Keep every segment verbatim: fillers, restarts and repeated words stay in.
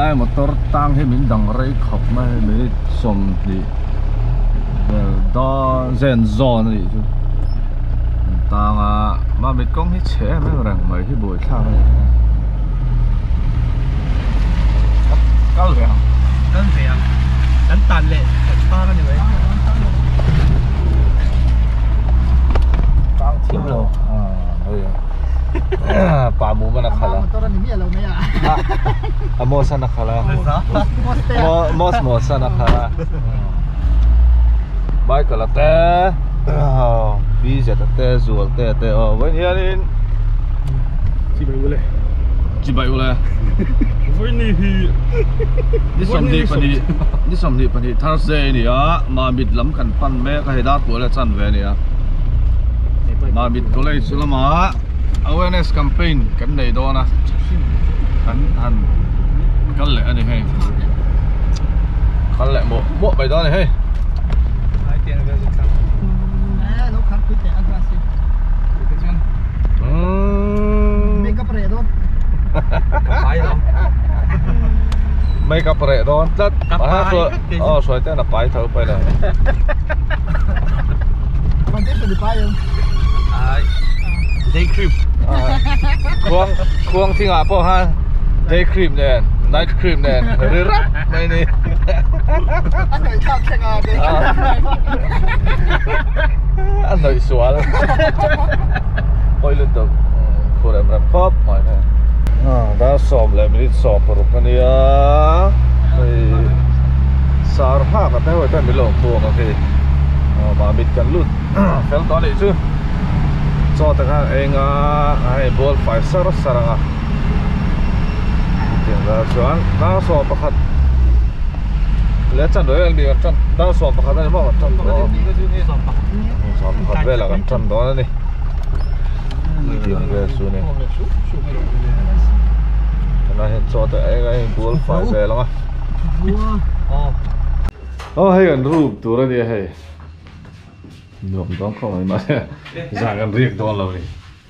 lai motor tang he min dang rei khop ma me som ni da zen zone ni chu tang a ma mit kong hi che me rang mai hi boi thang cao rèn đơn rèn đánh tàn lệ to nó như vậy tang thiếu rồi à đây bà mù mà nakhala à mo sa nakhala mo mo mo sa nakhala bai kala te bi ja te zual te te o wen hianin chị bảy ule chị bảy ule với ni hi đi som đi pani đi som đi pani Thursday ni a ma mit lam kan pan me ka hedat ko le chan ve ni a ma mit ko le sulama awareness campaign kan nei do na kan han kan le ani he kan le mo mo bai do ni he hai tiền về dịch sang à lúc khác quyết định ăn ra xin cái chuyện make up rồi đó phải không make up rồi đó tất à rồi oh rồi thế là phải thở phải này còn tiếp tục phải không à day cream khuang khuang thi ngã po ha day cream nè night cream nè rửa rắp đây nè anh nói sao thế ngà đây anh nói xóa luôn quay liên tục phụ em làm khóc mày nè à đã xòm lại mình đi xòm vào cái này á thì sao ha cái tay hồi tay mình lồng buông cái mà mình cần luôn phải đó đấy chứ cho tất cả anh ai bol phải sờ sờ ra tiếng ra xuống đã xòm bắt khát lấy chân đối anh đi chân đã xòm bắt khát này mà chân đó xòm bắt khát về là cái chân đó này tiếng về xuống này này hiện cho tới anh anh bol phải về lắm à oh hay gần rụp tụi nó đi hay nhộm đó không mà ra gần riêng đó rồi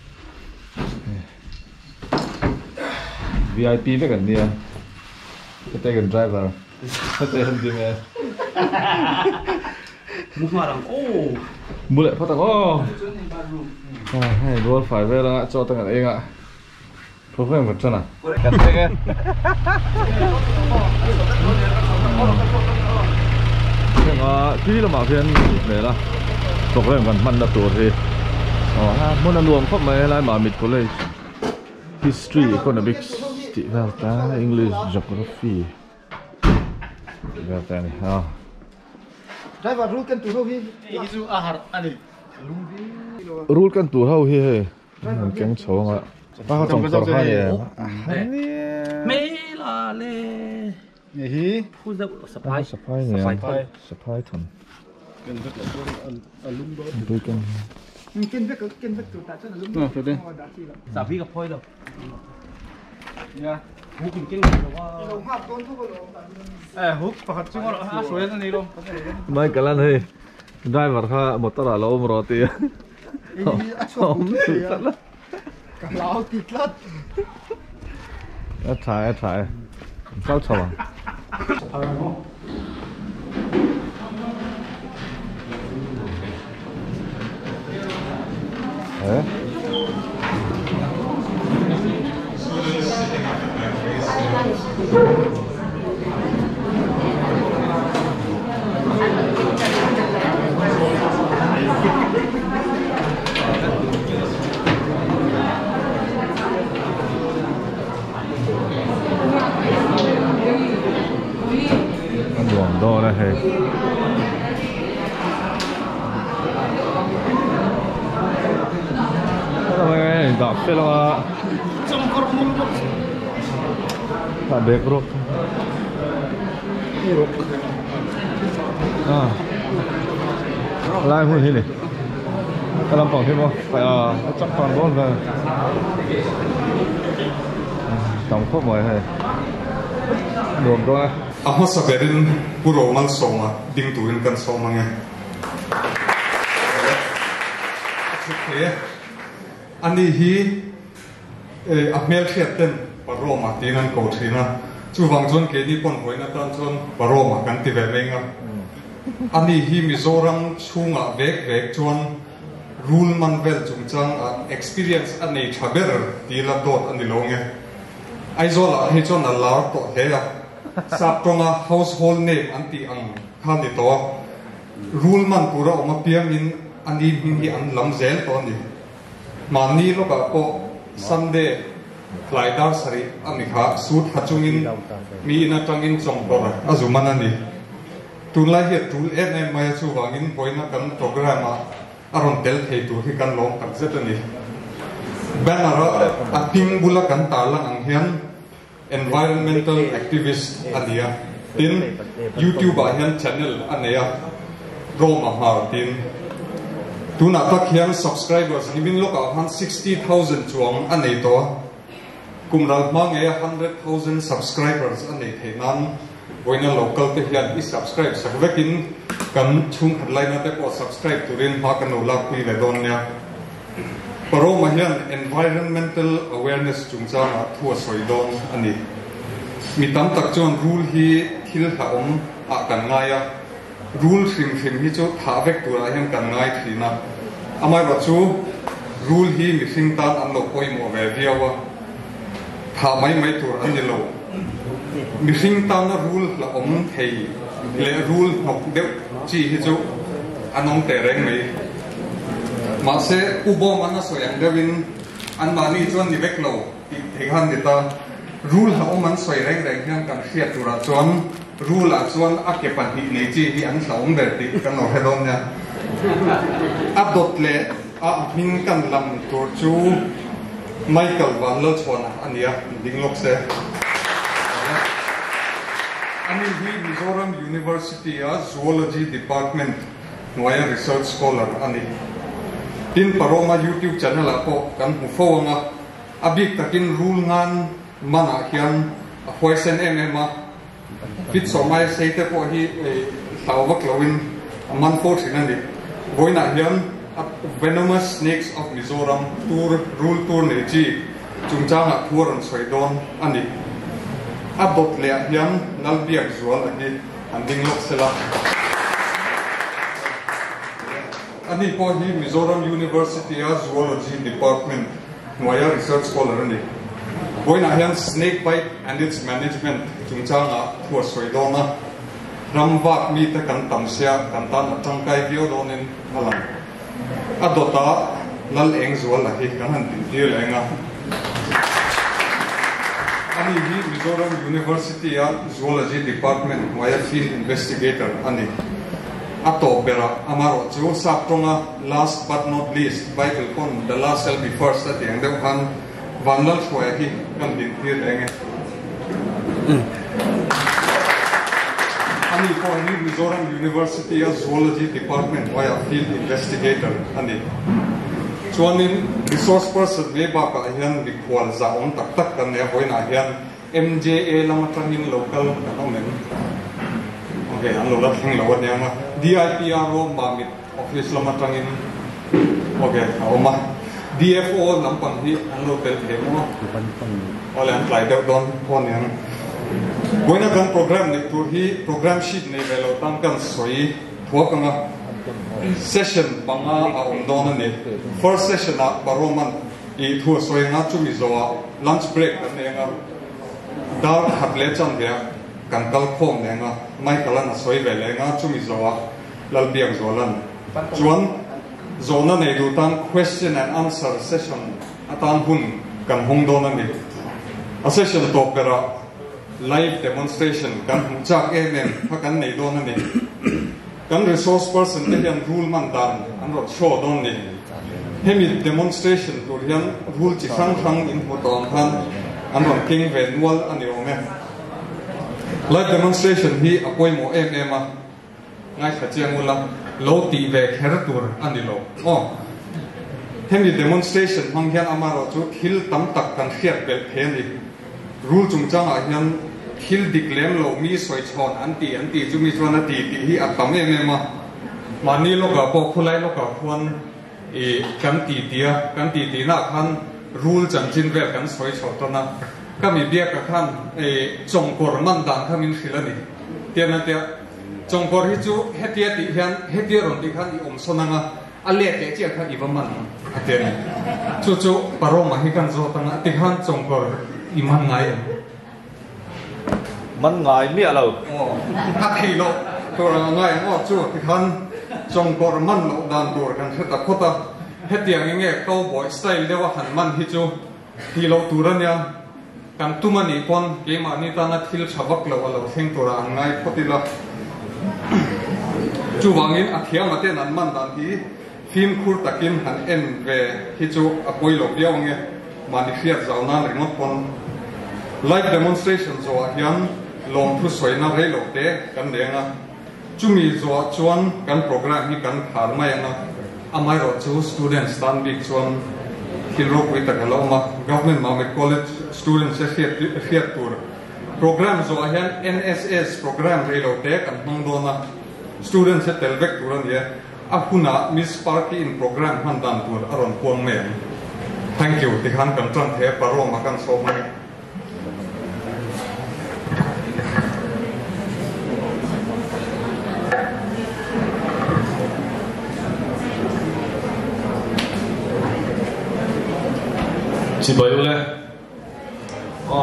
vê i pê với gần nia cái tay gần driver cái tay hơn gì mẹ mua hoa đằng ô mua lại phát tặng ô hay bol phải về là cho tặng anh ạ không phải một chân à gần thế cái nhưng tí là bảo phiên để là thuộc về gần mặn là tuổi thì ờ muốn ăn luồng không mấy lại mà mịt có lấy history economics chị vào ta English geography vào ta này ha đây vào rule kan tu đâu hi isu ahar ani rule kan tu đâu hi he keng chou nga ba trong khor ha ye mấy là le hi khu dập supply supply nè supply thon đôi cân kiên vết kiên vết tụt tại chân là lúc đó giả vi gặp phôi đâu nha hút kiên kiên rồi à hút phải chứ ngon lắm suối này luôn mấy cái lần này driver ha một tờ là ôm rồi thì ôm thật lắm cả lão kịch lắm ít trái ít trái sao chồng à 에? ăn luồng đo đây hay đọc cái là là bẹt rốc rốc à lại muốn thế này cái làm phòng thêm không phải à chắc toàn bốn về tổng khớp mọi này đường đó à hết sắp đến puro mal sông à đinh turin kan sông mà nghe anh đi hi áp mel thiệt tên và roma tin anh cầu thina chu wang chuan ke ni pon hoina tan chuan paroma kan ti ve menga ani hi Mizoram chunga vek vek chuan rule man vel chungchang experience ani thaber ti la dot ani longe aizola he chuan alar to he a sap tonga household name anti ang khani to rule man pura oma piang in ani hi an lam zel to ni mani lo ka ko Sunday Flightar sari amikha suit hachungin mi na tangin chongpor azumanani tulai he tul em em mai chu wangin poina kan program a aron tel thei tu hi kan long tak zetani banner a ping bula kan tala ang hian environmental activist adia tin YouTube a hian channel aneya roma har tin tuna tak hian subscribers hibin loka han sixty thousand chuang anei to kumral mange one hundred thousand subscribers anei theinan boina local te hian I subscribe sakvekin kan chung khatlai na te po subscribe turin ha kan ulak pi le don nya paro ma hian environmental awareness chungchanga thua soidon ani mi tam tak chon rule hi thil ha om a kan ngaya rule hrim hrim hi chu tha vek tura hian kan ngai thina amai ro chu rule hi mi hring tan an lo poi mo ve viawa tha mai mai tur ani lo mi hring tan na rule la om thei le rule nok de chi hi chu anong te reng mai ma se ubo mana so yang devin an mani chuan ni vek lo ti thekhan ni ta rule ha om an soi reng reng hian kan khriat tura chuan rule a chuan a ke pan hi nei chi hi an hlaum ber ti kan no hedon nya abdot le a min kan lam tur chu Michael van lo chona ania dinglok se ani hi Mizoram University a zoology department noya research scholar ani tin paroma YouTube channel a po kan hu fowanga abik takin rule ngan mana hian a poison enema fit so mai seite po hi tawak lowin man for sinani boina hian venomous snakes of Mizoram tour rule tour ne chi chungchanga thuran soidon ani abot le hian nalbiak zual ani anding lok sela ani po hi Mizoram University a zoology department noya research scholar ani boina hian snake bite and its management chungchanga thua soidona ramwak mi ta kan tamsia kan tan tangkai bio donin halang adota lal eng zual la hi kan han tin lenga ani hi Mizoram University a zoology department noya field investigator ani ato bera amaro chu saptonga last but not least Bible kon the last shall be first at the end of han vanlal chhoya hi kan din thir lenge ani ko ni Mizoram University a zoology department noya field investigator ani chuanin resource person me ba ka hian bikhwal za on tak tak kan ne hoina hian M J A lamatangin local kanomen okay an lo la thing lo nia ma D I P R o mamit office lamatangin okay oma D F O lampang hi an lo tel the mo ole an fly down don phone yan boina kan program ne tur hi program sheet ne velo tam kan soi thuakanga session panga a ondona ne first session a baroman I thu soi nga chumi zoa lunch break ne nga dar hatle chang dia kan kal khom ne nga mai kalan soi vele nga chumi zoa lalbiak zolan chuan zona ne du tan question and answer session atan hun kan hongdona ne a session to pera live demonstration kan chak em hakan nei dona ne kan resource person te hian rule man dan an rot show don ni hemi demonstration tur hian rule chi sang sang in photon han an ron king ven wal ani ome live demonstration hi apoi mo em em a ngai khachiangula lo ti ve kher tur ani lo oh hemi demonstration hang hian amaro chu thil tam tak kan khiat bel theni rule chungchang a hian thil diklem lo mi soi chon anti anti chumi chona ti ti hi atam em em a mani lo ka po khulai lo ka khon e kan ti tia kan ti ti na khan rule chanchin vel kan soi chotona ก็มีเบียกับท่านไอ้จงกอร์มันดังข้ามินขิลนี่เตียนั่นเตียจงกอร์ที่จูเฮตียติเฮียนเฮตียรอนที่ขันอีอมสนังอ่ะอันเล็กเจียขันอีบมันอันเตียนี่จูจูปารมาฮิกันโจตังอ่ะที่ขันจงกอร์อีมันไงมันไงเมียเราโอ้ฮักฮีโลตัวไงว่าจูที่ขันจงกอร์มันโลดันตัวกันเฮตักโคตาเฮตียงเงี้ยเขาบอยสไตล์เรียกว่าหันมันฮิจูฮีโลตัวเนี่ยกันตุมันอีกคนเกมอันนี้ตอนนั้นที่เราชักเราเราเพ่งตัวอันไงพอดีละจูวังอินอาเขียมาเต้นนั้นมันดันที่ฟิล์มคูร์ตะกินหันเอ็นเวที่จูอคุยหลบเดียวเงี้ยมาดิเฟียร์เจ้าหน้าหรืองั้นคนไลฟ์เดโมนสเตชันโซ่ยันลงผู้สวยน่าเร่หลบเตะกันเดียงอ่ะจูมีโซ่ชวนกันโปรแกรมนี้กันผ่านมาอย่างน่ะอาไม่รอจูสตูเดนต์สตันบิ๊กชวนที่โลกวิตากันแล้วมา government มาไม่ college students เสียเสียตัวโปรแกรมโซ่ยัน เอ็น เอส เอส โปรแกรมเร่หลบเตะกันน้องโดนนะ students เตลเวกตัวนี้อาคุณน่ะมิสปาร์กี้อินโปรแกรมฮันดันตัวอารมณ์พวงเมย์ thank you ที่ฮันกันจันเทปารอมากันโซ่ไหมสิบอยู่เลยอ๋อ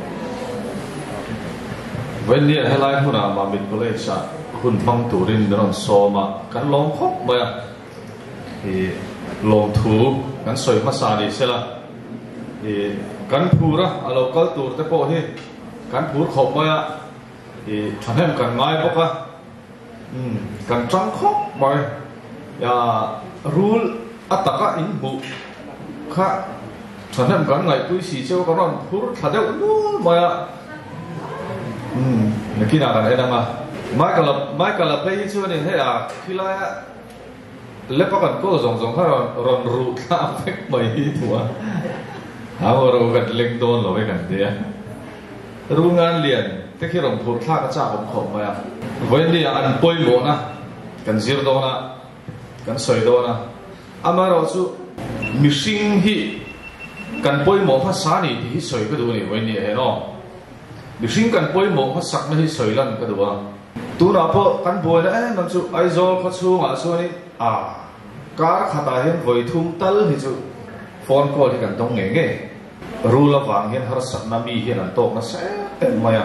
วันนี้ให้ไล่คุณอามาบินก็เลยจะคุณฟังตูรินเดินโซมากันลองพบมาที่ลงถูกันสวยมาสาดีเสร็จละที่กันพูดอะเราก็ตูดแต่พอที่กันพูดขบมาที่ทำให้กันง่ายปะกะอืมกันจังคบมาอย่ารู้อัตตะกะอินบุค่ะฉันทำกันไงคุยสีเจ้าก็ร้อนพูดถ้าเดี๋ยวนู้นมาอืมนึกกินอะไรได้ไหมไม่กลับไม่กลับไปที่ช่วงนี้ให้อ่ะคืออะไรอ่ะเล็บกันก็ส่งส่งให้ร้อนรู้ข้ามไปไม่ตัวหาว่าเรากันเล็กโดนเราไปกันเดียรู้งานเรียนที่ที่เราพูดข้าก็จ้าผมขอบมาวันนี้อันป่วยหมดนะกันเสียโดนนะกันสวยโดนนะอามาเราสู้มิชิงฮีกันป่วยหมอภาษานี่ที่สวยก็ดูนี่วันนี้เห็นอ๋อดิฉันกันป่วยหมอภาษาไม่สวยลั่นก็ดูว่าตัวน่ะพอกันป่วยนะเอ๊ะนั่นจู่ไอโซลเขาชูมาสู้นี่อ่าการขัดเห็นไฟทุ่มตัลที่จู่โฟนคอลที่กันตรงเงี้ยรู้ละวางเห็นฮาร์สันนามีเห็นอันโตนะเสร็จมาอ่ะ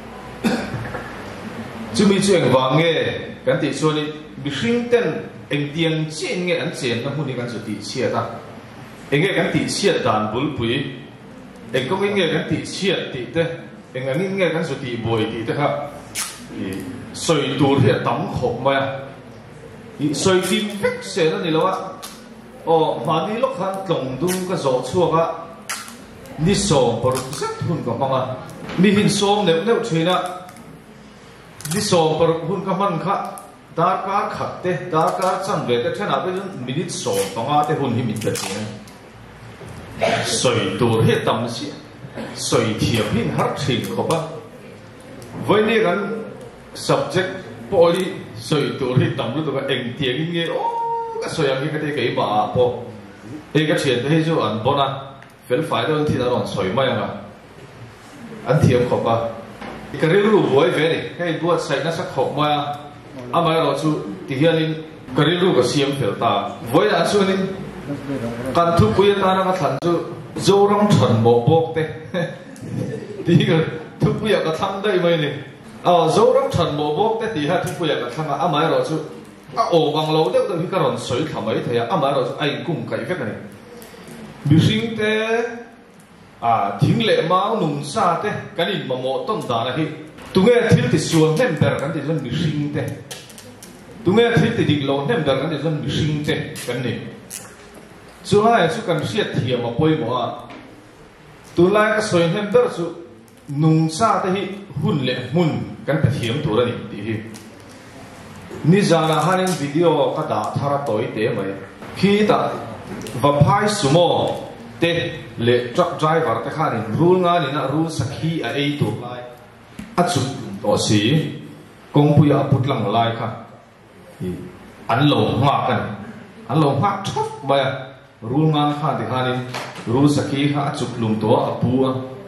จู่มีจู่เองวางเงี้ยกันติดส่วนนี้ดิฉันเต้นเองเตียงเจียงเงี้ยอันเจียงนะพวกนี้กันจู่ติดเชียร์นะเองกันติดเชียร์ด่านบุลปุยเองก็เองกันติดเชียร์ติดเด้เองอันนี้เงี้ยกันสุดที่บ่อยที่นะครับสวยตัวที่ตั้มขบมาสวยที่ฟิกเสร็จแล้วนี่แล้วว่าโอ้มาดีลูกค้าตรงดูก็โจชัวก็นี่ส่งปรุสักทุนกับมันนี่หินส่งเนี่ยเนี่ยช่วยนะนี่ส่งปรุหุ่นกับมันค่ะดาร์การขัดเตะดาร์การจังเวทเช่นอะไรจนมินิส่งต้องอาเตหุ่นที่มิดเตะสวยตัวที่ตั้มเสียสวยเทียบหินหักถิ่นเขาปะวันนี้กัน subject พอดีสวยตัวที่ตั้มรู้ตัวก็เอ็งเทียงเงี้ยโอ้ก็สวยอย่างนี้ก็ได้กี่บาทพอเอกเชียนที่จู่อันบนะเฟลไฟล์ตัวที่เราลองสวยไหมอ่ะอันเทียมเขาปะก็เรียกรู้ไว้เว้ยให้บวชใส่นักสักขบมาอามาเราจู่ที่เฮียนี่ก็เรียกรู้กับเสียมเฟลตาไว้อันส่วนนี้การทุบปุยตานะก็ทันจู่โจร้องฉันบอกบอกเต้ที่ก็ทุกผู้อยากจะทำได้ไหมเนี่ยอ๋อโจร้องฉันบอกบอกเต้ที่ฮะทุกผู้อยากจะทำอ่ะอามาเราจู่อ่ะโอ้บางเราเด็กตัวที่การอนสวยทำไมเถียอามาเราจู่ไอ้กุ้งไก่เฟกันเนี่ยมิสิงเต้อ่าทิ้งเละมาหนุ่มซาเต้กันนี่มาโมต้นตานะที่ตุ้งเอ๋ทิลติส่วนเต็มเบอร์กันที่ส่วนมิสิงเต้ตุ้งเอ๋ทิลติดิ่งลงเต็มเบอร์กันที่ส่วนมิสิงเต้กันนี่ส่วนอะไรส่วนกันเสียเทียมมาป่วยหมอตัวแรกก็ส่วนเต็มเบอร์ส่วนนุ่งซาเต้ที่หุ่นเละหุ่นกันไปเทียมตัวนี้ที่นี่จานะฮันวิดีโอก็ด่าทาราตัวเต้ไหมที่ด่าว่าพายสุโมเตะเละจักรไดรเวอร์เตะข้านี่รูลงานนี่นะรูลสักขี้ไอ้ตัวไล่อัดสุดตัวสีกงปุยอาปุตลังไล่ค่ะอันหลงมากกันอันหลงมากชัดไปรูลงานข้าที่ข้านี่รูลสักขี้ข้าอัดสุดลุงตัวอาปัว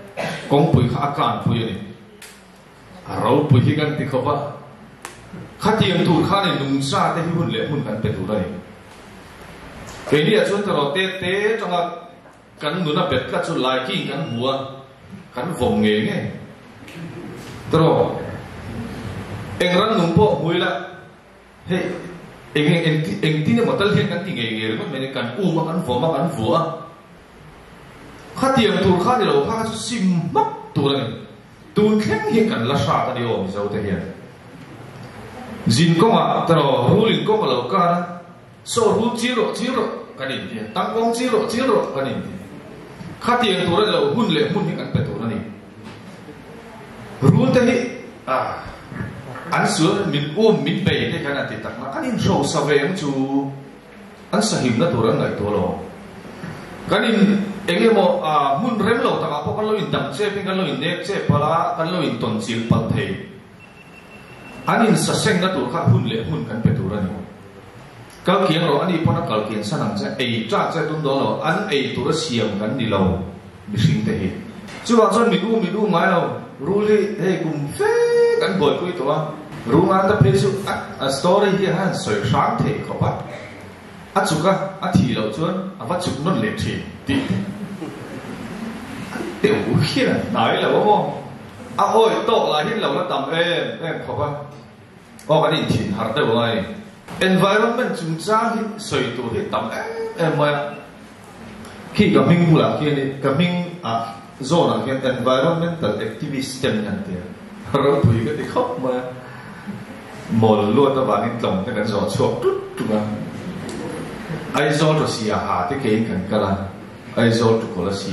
công bùi khá cản bùi này rau bùi hi gan tì khóc á khát tiệm thủ khá này nung sa thế hun lệ hun gan bể thủ này cái này là chúng ta nói tê tê trong là cắn nụ na bể cắt chút lại kinh cắn bùa cắn vòng nghề nghe rồi anh rắn nung bộ bùi là hey anh anh anh anh tin là một tal hiện cắn tiếng nghề nghề rồi mình cắn u mà cắn vòng mà cắn vua khát tiệm thủ khá thì lâu khá sim mắc thủ này tu khen hiện cắn lá sa ta đi ôm sao thế hiện zin công à tao rulin công là lâu cả so rul zero zero cái gì thế tăng công zero zero cái gì khát tiền thủ ra lâu hun lệ hun hiện cắn bể thủ này rul thế à anh sửa mình ôm mình bể cái cái này thì tắc mà cái gì sâu sâu về anh chú anh sẽ hiểu nó thủ ra ngày thủ lo cái gì anh em mà à hun rem lâu tắc có cái lối in đằng xe bên cái lối in nếp xe pala cái lối in tuần chiếu bát thề anh em sẽ sinh nó thủ khát hun lệ hun cắn bể thủ ra này cái kiện rồi anh đi phong cái kiện sang hàng sẽ ấy trả sẽ tuân đó rồi anh ấy thủ ra xiêm cắn đi lâu bị sinh thế hết chú bảo cho mình u mình u mãi lâu rule đi hey cùng phê cắn bồi cuối tuổi rule anh ta phê chú à story here ha soi sáng thế không bắt à chú cả à thì lâu chuan à bắt chú nó lệ thì đi tiểu kia nói là đúng không à ôi tổ là hết lâu nó tầm em em không bắt có cái gì thìn hạt đâu này environment chúng ta hi soi tu hi tam em mà khi gặp mình mula kia này gặp mình à zone kia environmental activist tem nhận tiền rồi tụi cái thì khóc mà một luôn đó bạn in lòng cái cái gió chuột chút chút mà ai gió rồi xì hà thế cái cái cái là ai gió rồi có là xì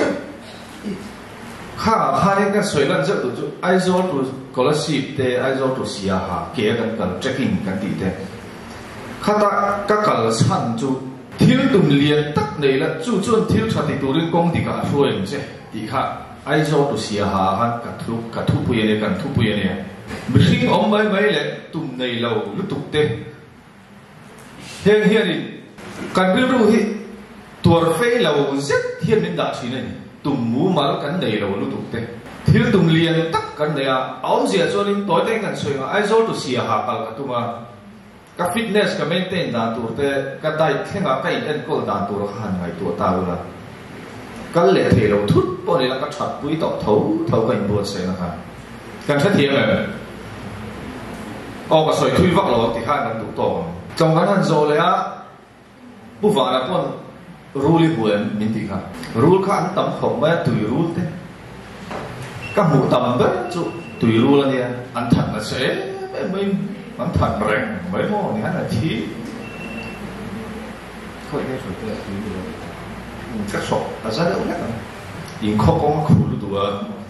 ha hai cái soi lần rất tụi ai gió rồi có là xì thế ai gió rồi xì hà kia cái cái checking cái gì thế khát ta các cái sản chú thiếu tụm liền tắc này là chú chuẩn thiếu chặt thì tụi liên công thì cả thôi em chứ thì khác ai cho tụi xia hà han cả thu cả thu bùi này cả thu bùi này mình ông mấy mấy lệ tụm này lâu lúc tục tê hiện hiện đi cần biết đâu hi tuổi phê lâu rất hiện đến đại chỉ này tụm mũ mà nó cần này lâu lúc tục tê thiếu tụm liền tắc cần này à ông gì cho nên tối nay cần soi mà ai cho tụi xia hà cả tụm mà cái fitness cái maintain đàn tuổi thế cái đại thế nào cái anh có đàn tuổi hàng ngày tuổi tao là cái lệ thể đầu thút bọn này là cái chặt quý tộc thấu thấu cảnh buồn sẽ là hàng càng thất thiệt này ô cái sợi thui vắt lỗ thì hai lần tụ tổ trong cái hàng rồi đấy á bu vả là con rule buồn mình thì khác rule khác tầm không mấy tùy rule thế các mũ tầm đấy chú tùy rule là gì anh thật là sẽ mình anh thật rèn mấy món này là chí thôi cái sợi tươi tùy rule các sọ là rất là nhất in khó có khổ luôn tụi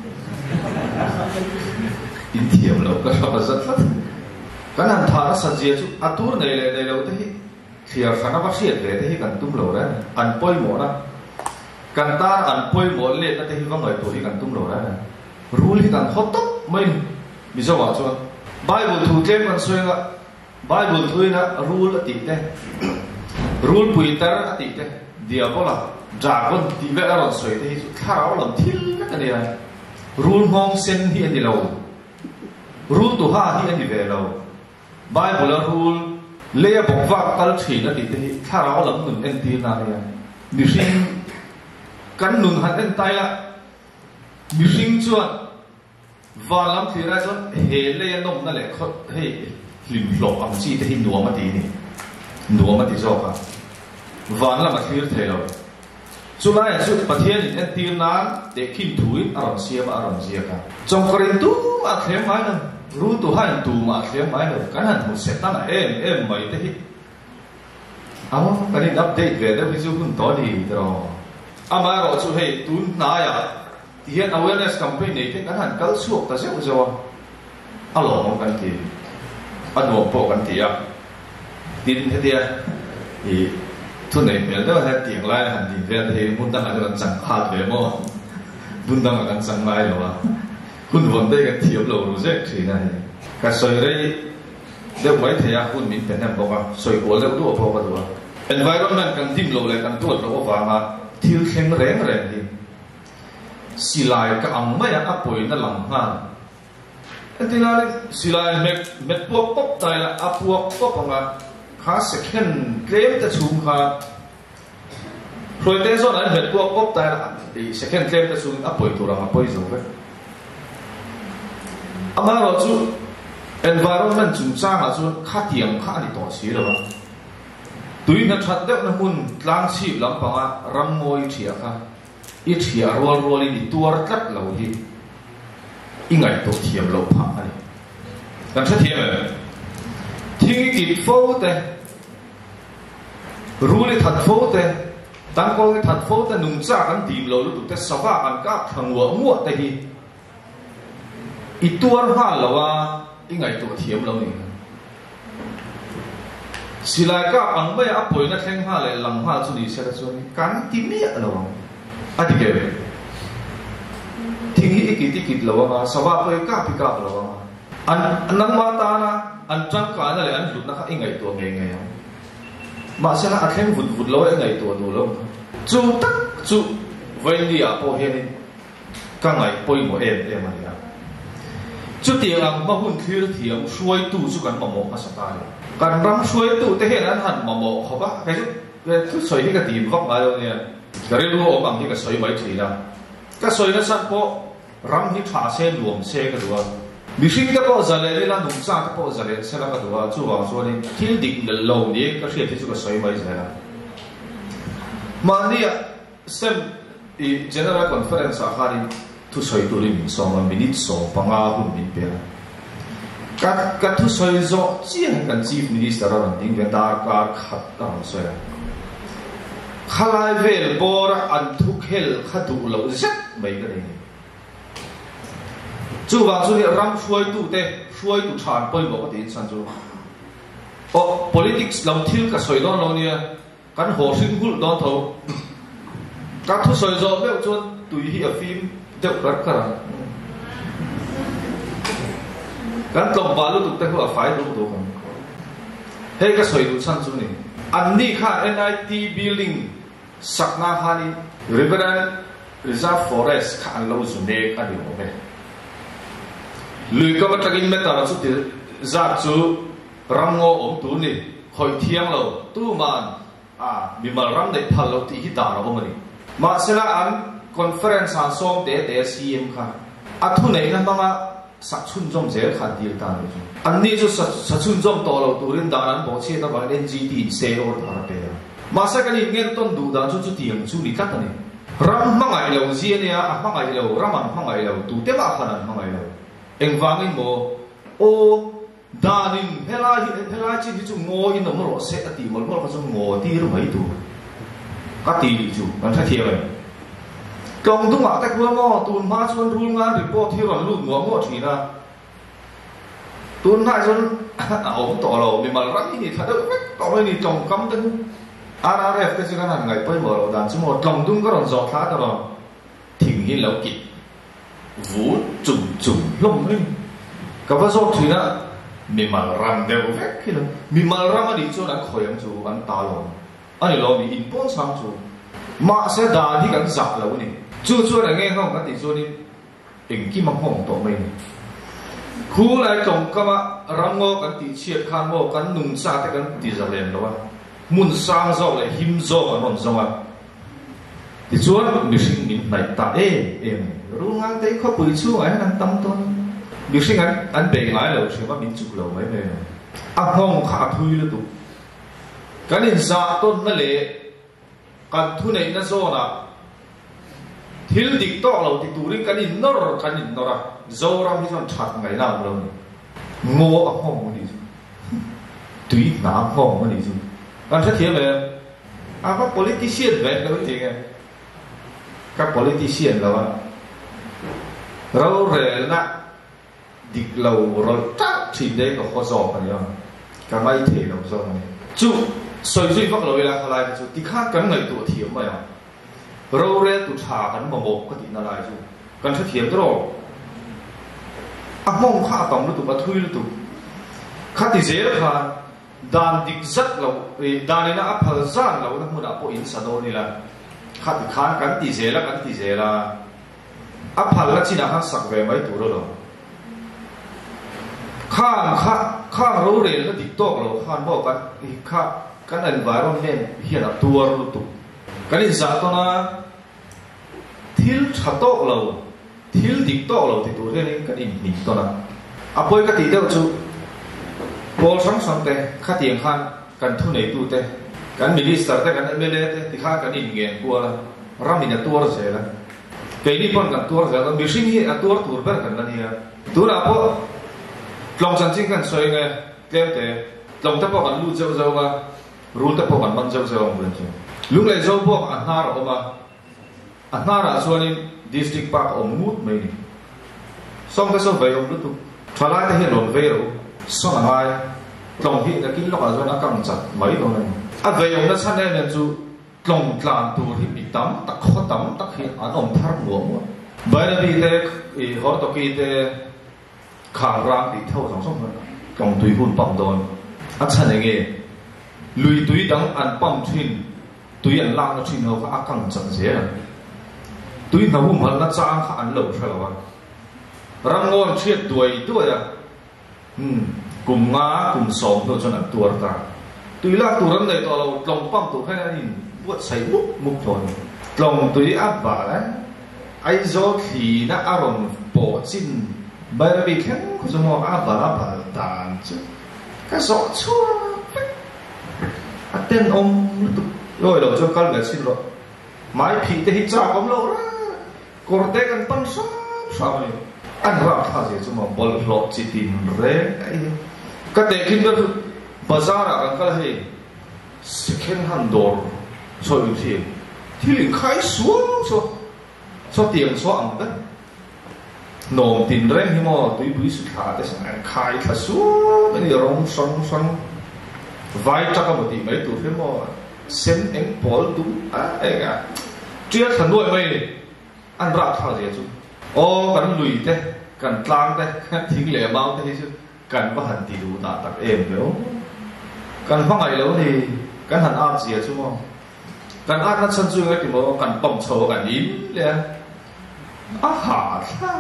in thiểm lâu các sọ là rất rất cái này thà nó sạch dễ chú à tour này này này lâu thế thì à phải nó bác sĩ để thế cần tung lâu đấy ăn poi mỏ đó cần ta ăn poi mỏ lên nó thế vắng người tuổi cần tung lâu đấy rule thì cần hot tốc mình bây giờ bảo cho Bible thu thêm còn xuôi là Bible thu là rule là tịt đấy rule bùi ta là tịt đấy dia bola dragon ti ve aron soi te tharau lam thil ka ne ai rule hong sen hi ani lo rule tu ha hi ani ve lo bible rule le bok va kal thi na ti te tharau lam nun en ti na ne mi sing kan nun han en tai la mi sing chuan va lam thi ra chuan he le nom na le khot he lim lo am chi te hin nuam ma ti ni nuam ma ti zo ka van là mặt phía thế rồi, chú lại chú bát thiên thì em tiền nán để kinh thúi aron xiêm aron xiêm cả, trong cái tu mà thêm mấy lần, ru tu hai tu mà thêm mấy lần, cái này một set là em em mấy thế, à cái này update về đấy ví dụ cũng tối đi rồi, à mà rồi chú hay tu nãy à, hiện awareness campaign này thì cái này cái suộc ta sẽ có gì, à lo không cần gì, à đồ bộ cần gì à, tin thế đi thì thôi này mình đó là tiếng lai hành trình về thì muốn đăng lại cái chẳng hạt về mà muốn đăng lại cái chẳng lai rồiคุณvấn đề cái thiếu lâu rồi chứ thì này cái soi đấy nếu vậy thì àคุณmình phải làm bao nhiêu soi của lâu đủ bao nhiêu environment cần tìm lâu lại cần tuột lâu vào mà thiếu khem rèn rèn thì silai ka ang maya apoy na langhan atinali silai met met pop pop tai la apuak pop anga kha second claim ta chung kha proite zo na met pop pop tai la second claim ta chung apoy turang apoy zo ve ama ro chu environment chung chang a chu kha tiang kha ni to si lo tui na that deuh na mun tlang chip lampanga ramngoi thia kha i thia rol rol in tuar tlat lo hi ingai to thiam lo pha ani kan tha thiam thing ki fo te ruli that fo te tang ko ki that fo te nung cha kan dim lo lu te sawa kan ka thangwa ngo te hi i tuar ha lo wa ingai to thiam lo ni silai ka ang mai apoi na thleng ha le lang ha chu ni se la chu ni kan ti mi lo ati ke thing hi ki ti kit lo wa sawa ko ka pi ka lo wa an nang ma ta na an chang ka na le an lut na kha ingai to nge nge ma se la athleng vut vut lo ingai to no lo chu tak chu vai ni a po he ni ka ngai poi mo em em ma ya chu ti ang ma hun thir thiam suai tu chu kan ma mo ma sa ta le kan ram suai tu te he nan han ma mo kho ba cái cái soi hi ka ti vak ma lo ne cái này luôn bằng cái soi mấy thủy là cái soi nó sẵn có ram hi thả xe luồng xe cái đó vì sinh cái bao giờ này là nông sản cái bao giờ này sẽ là cái đó chú vào cho nên thiên định là lâu này cái chuyện thì chú cái soi mấy giờ là mà đi xem đi general conference à hari thu soi tu đi mình xong mà mình ít xong bằng à cũng mình biết cái cái thu soi do chỉ là cái chief minister là tiếng Việt Nam cái khát đó soi khalai vel bora an thuk hel khatu lo zat mai ka ni chu wa chu ram suai tu te suai tu than poi bo ka tin san chu o politics lam thil ka soi don lo nia kan ho sin hul don tho ka thu soi zo be chu tu hi a phim de kar kar kan tlom ba lu tu te ho a fai du du kan he ka soi tu san chu ni an ni kha N I T building sakna hani Riverine Reserve Forest kha an lo zu ne ka ni mo me lui ka ma takin me ta chu ti za chu rango om tu ni khoi thiang lo tu man a mi mal ram dei phal lo ti hi da ro mo ni ma sela an conference an som te te C M kha a thu nei na ma sa chun jom zel kha dir ta ni an ni chu sa chun jom to lo tu rin da an bo che ta ba N G T se or ta pe masa kani ngen ton du dan chu chu tiang chu ni kat ni ram mangai lo zia ne a mangai lo raman mangai lo tu te ba khanan mangai lo eng wangin mo o danin hela hi hela chi chu ngo in no ro se ati mol mol ka chu ngo ti ru mai tu ka ti chu kan tha thia bai kong tu ma ta kwa mo tu ma chuan rul nga report hi ron lu ngo ngo thi na tu na chuan a om to lo mi mal ram ni tha da ko ni tong kam ta R R F cái chuyện này ngày bây giờ đàn chúng một lòng đúng có còn giọt thá đó rồi thỉnh hin lâu kịp vũ trùng trùng lông lên cái bao giờ thì nó mình mà ram đều hết khi nào mình mà ram ở đi chỗนั้นkhỏi anh chú anh ta rồi anh ấy lo mình import sang chú mà sẽ đàn thì cái giặc lâu này chú chú này nghe không cái tí chú này hình kim mang hồng tổ mình khu lại trồng cái mà ram ngô cái tí chiết khan ngô cái nung sa cái tí giặc liền đó mun sang zo le him zo kan ron zo a ti chuan mi sing min nai ta e em ru ngang te kho pui chu ai nan tam ton mi sing an an be ngai lo che ma min chu lo mai me a hong kha thui lu tu kan in za ton na le kan thu nei na zo na thil dik to lo ti tu ring kan in nor kan in nora zo ram hi chon that ngai na lo ngo a hong ni tui na hong ni chu còn rất thiếu về à các politician về cái vấn đề này các politician là rồi rồi na địch lâu rồi chắc thì đấy có khó dò phải không cả mấy thể lâu dò này chú soi duy phát lối là lại chú tí khác cái ngày tuổi thiếu mà rồi rồi tụt trả cái mà một cái gì nào lại chú còn rất thiếu rồi à mong khá tổng nó tụt bắt thui nó tụt khá thì dễ là dan dik zat lo dan ina aphal zan lo na huna po in sa do ni la khat khan kan ti zela kan ti zela áp phật là chỉ là hắn sặc về mấy tuổi rồi khang khang khang râu rề nó địch tóc rồi khang bao cái khang cái này vài con men hiện là tua rồi tụ cái này giả to na thiếu chặt tóc rồi thiếu địch tóc rồi thì tuổi này cái này địch to na áp bôi cái tí đâu chú bol sáng sáng thế khát tiền khan cần thu này tu thế cần minister thế cần em lê thế thì khan cần in nghiền qua là ram in tua rồi thế là cái đi con cần tua rồi là biểu sinh hiện tua tua bên cần là gì tua là po lòng chân chính cần xoay nghe kéo thế lòng ta po cần lu dâu dâu mà rule ta po cần mang dâu dâu không được lúc này dâu po anh ha rồi mà anh ha là xuân district park ở mút mấy xong cái số về ông lúc tu thoa lại thế hiện rồi về rồi sau này lòng hiện là cái lọ rồi nó căng chặt mấy đâu này à về ông nó sang đây là chú lòng làm tu thì bị tắm tắc khó tắm tắc hiện anh ông thar ngủ vậy là vì thế họ tôi kêu thế khả năng thì theo dòng sông hơn lòng tùy hôn bầm đòn anh sang này nghe lùi tùy đắng anh bầm thuyền tùy anh lang nó thuyền nó có căng chặt dễ là tùy nó hùng hơn nó trang khả anh lâu sao vậy răng ngon chết tuổi tuổi à cùng ngã cùng sống thôi cho nên tuổi ta tùy là tuổi này tao lâu lòng băm tuổi hay là gì vượt say múc múc thôi lòng tùy áp bà đấy ai do thì nó áp on bỏ chín bây giờ bị kén có cho nó áp bà áp bà tàn chứ cái gió chua à tên ông rồi đầu cho con người xin lỗi mãi phì thì hít chảo ông lâu đó còn đây cần bắn sao sao vậy anh ra thà gì chứ mà bol lọt chỉ tin rẻ cái đấy khi đó bazaar à cái này second hand door soi thì thì liền khai xuống số số tiền số ăn đấy nôm tin rẻ thì mà tụi bụi sụt hạ đấy sang khai khai xuống cái này rong song song vài chắc một tí mấy tụi phim mà xem anh bol đúng à cái à chuyện thần đuổi mày anh ra thà gì chứ ô cần lùi thế cần lang thếทิ้ง lẻ bao thế chứ cần có hành thì đủ tạ tặc êm nếu cần có ngày lâu thì cần hành áp gì chứ không cần áp nó chân dương cái thì mà cần bầm sầu cần im liền à hả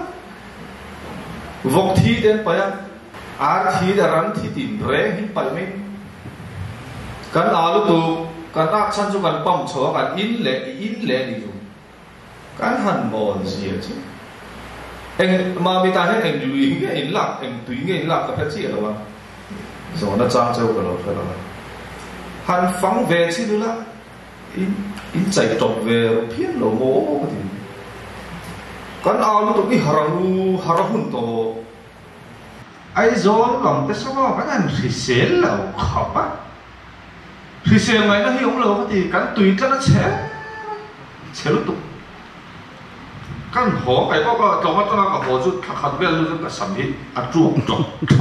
vok thi đến phải à ar thi để rắn thi tìm rễ hin phải mấy cần áo lúc tu cần áp chân dương cần bầm sầu cần in lẻ in lẻ đi dùng cần hành mòn gì chứ anh mà bị ta hết anh lùi cái anh lạc anh tùy cái anh lạc cái phát triển rồi mà rồi nó trang châu cái rồi phải rồi hắn phóng về chứ nữa là in in chạy trộm về rồi phiến lỗ ngố cái gì con ao nó tụi cái harahu harahun to ai gió lòng cái số cái anh thì xé lẩu khóc á thì xé ngày nó hiểu lẩu thì cái tùy cái nó xé xé lúc tụi căn hồ cái có có trong cái cái hồ chút khát bèo lúc cái sắm hết à chuộng chuộng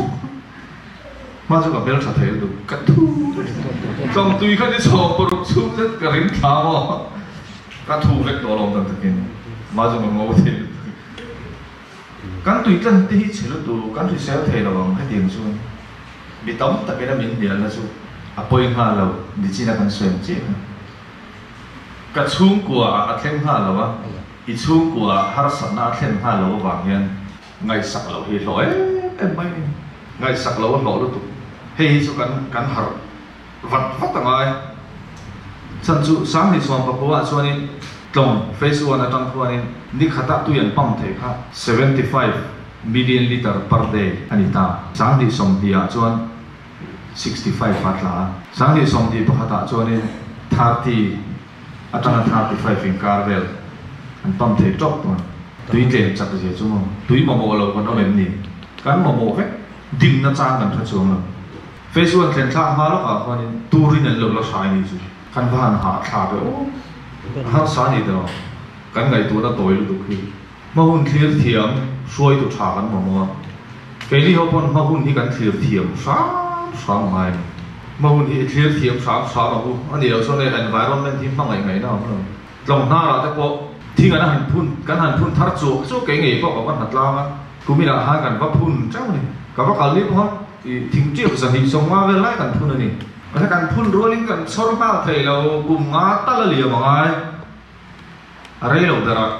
mà cho cái bèo sao thấy được cái thu trong tùy cái số bộ lúc chút cái rỉnh tháo cái thu vẹt đồ lòng tận thực mà cho cái ngô thì căn tùy cái tí chỉ lúc tụ căn tùy xéo thấy là bằng cái tiền xuống bị tống tại cái đó mình điện là xuống à bôi hoa là đi chỉ là căn xuyên chứ cái xuống của à thêm hoa là ít chung của har sana thêm hai lỗ vàng hiền ngày sạc lỗ thì lỗi em mấy ngày sạc lỗ lỗ được hay cho cắn cắn har vật vắt tầng ai chân chú sáng thì xóm bắp bùa cho nên tổng phase one là trong khu này đi khát tu yên pump thế ha seventy-five million liter per day anh ta sáng thì xóm thì à cho sixty-five phát là sáng thì xóm thì bắp khát cho nên thirty ở trong thirty-five in carvel anh pump thế chọc mà tùy tiền chắc gì chứ mà tùy mà mồ lâu còn nó mềm nhỉ cắn mà mồ hết đinh nó trang cần phải xuống rồi phase one tiền thang hoa lúc à coi nên tu rin nên lâu nó sai đi chứ khăn vàng hạ thả về ô hát sai đi đâu cắn ngày tu nó tối lúc khi mà hun thiệt thiểm xuôi tu trả cắn mà mồ cái đi học con mà hun thì cắn thiệt thiểm sáng sáng mai mà hun thì thiệt thiểm sáng sáng mà hun anh điều sau này environment thì mang ngày ngày nào nữa lòng na là cái bộที่กันหันพุ่นกันหันพุ่นทัดจูจูเก่งเอ๋ก็บอกว่าหัดลาวมั้งกูมีหลักฐานกันว่าพุ่นเจ้านี่กับว่าการเลี้ยงเขาทิ้งเจี๊ยบสังหิส่งมาเวลากันพุ่นนี่ถ้าการพุ่นรัวลิงกันสอร์บ้าเทเรากลุ่มงาตะละเหลี่ยมไงอะไรเราแต่ละ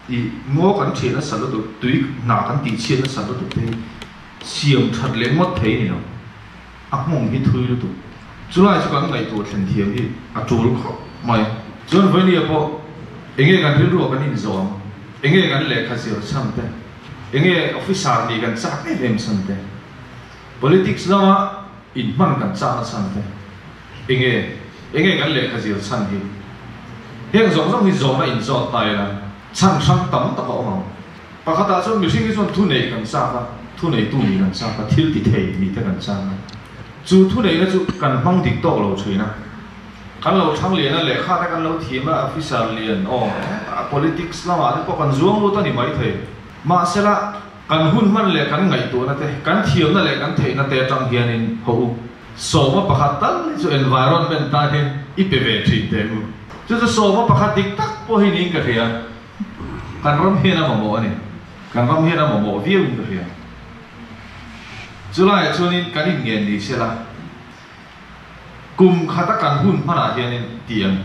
i ngo kan thia na salo tu tui na kan ti chen na salo tu te siam that le mot thei ni no a mong hi thui lu tu chulai chu kan ngai tu thlen thiam hi a tul kho mai chon voi ni apo enge kan ri ro kan in zom enge kan le kha sir sam te enge officer ni kan chak ne lem sam te politics lama in man kan cha na sam te enge enge kan le kha sir san hi heng zong zong hi zom na in zo tai la chan sang tam ta ko ma pakata chon mi sing chon thu nei kan sa ka thu nei tu ni kan sa ka thil ti thei mi te kan sa na chu thu nei na chu kan mang dik to lo chui na kan lo thang lian na le kha ta kan lo thim a officer lian o politics la ma ko kan zuang lo ta ni mai thei ma sela kan hun man le kan ngai tu na te kan thiam na le kan thei na te tang hian in ho so ma pakhat tal chu environment ta he I P V thin te mu chu chu so ma pakhat dik tak po hi ni ka thia kan ram he na ma mo ani kan ram he na ma mo viu ka thia chulai chunin kan in ngen ni sela kum khata kan hun mana hianin tiang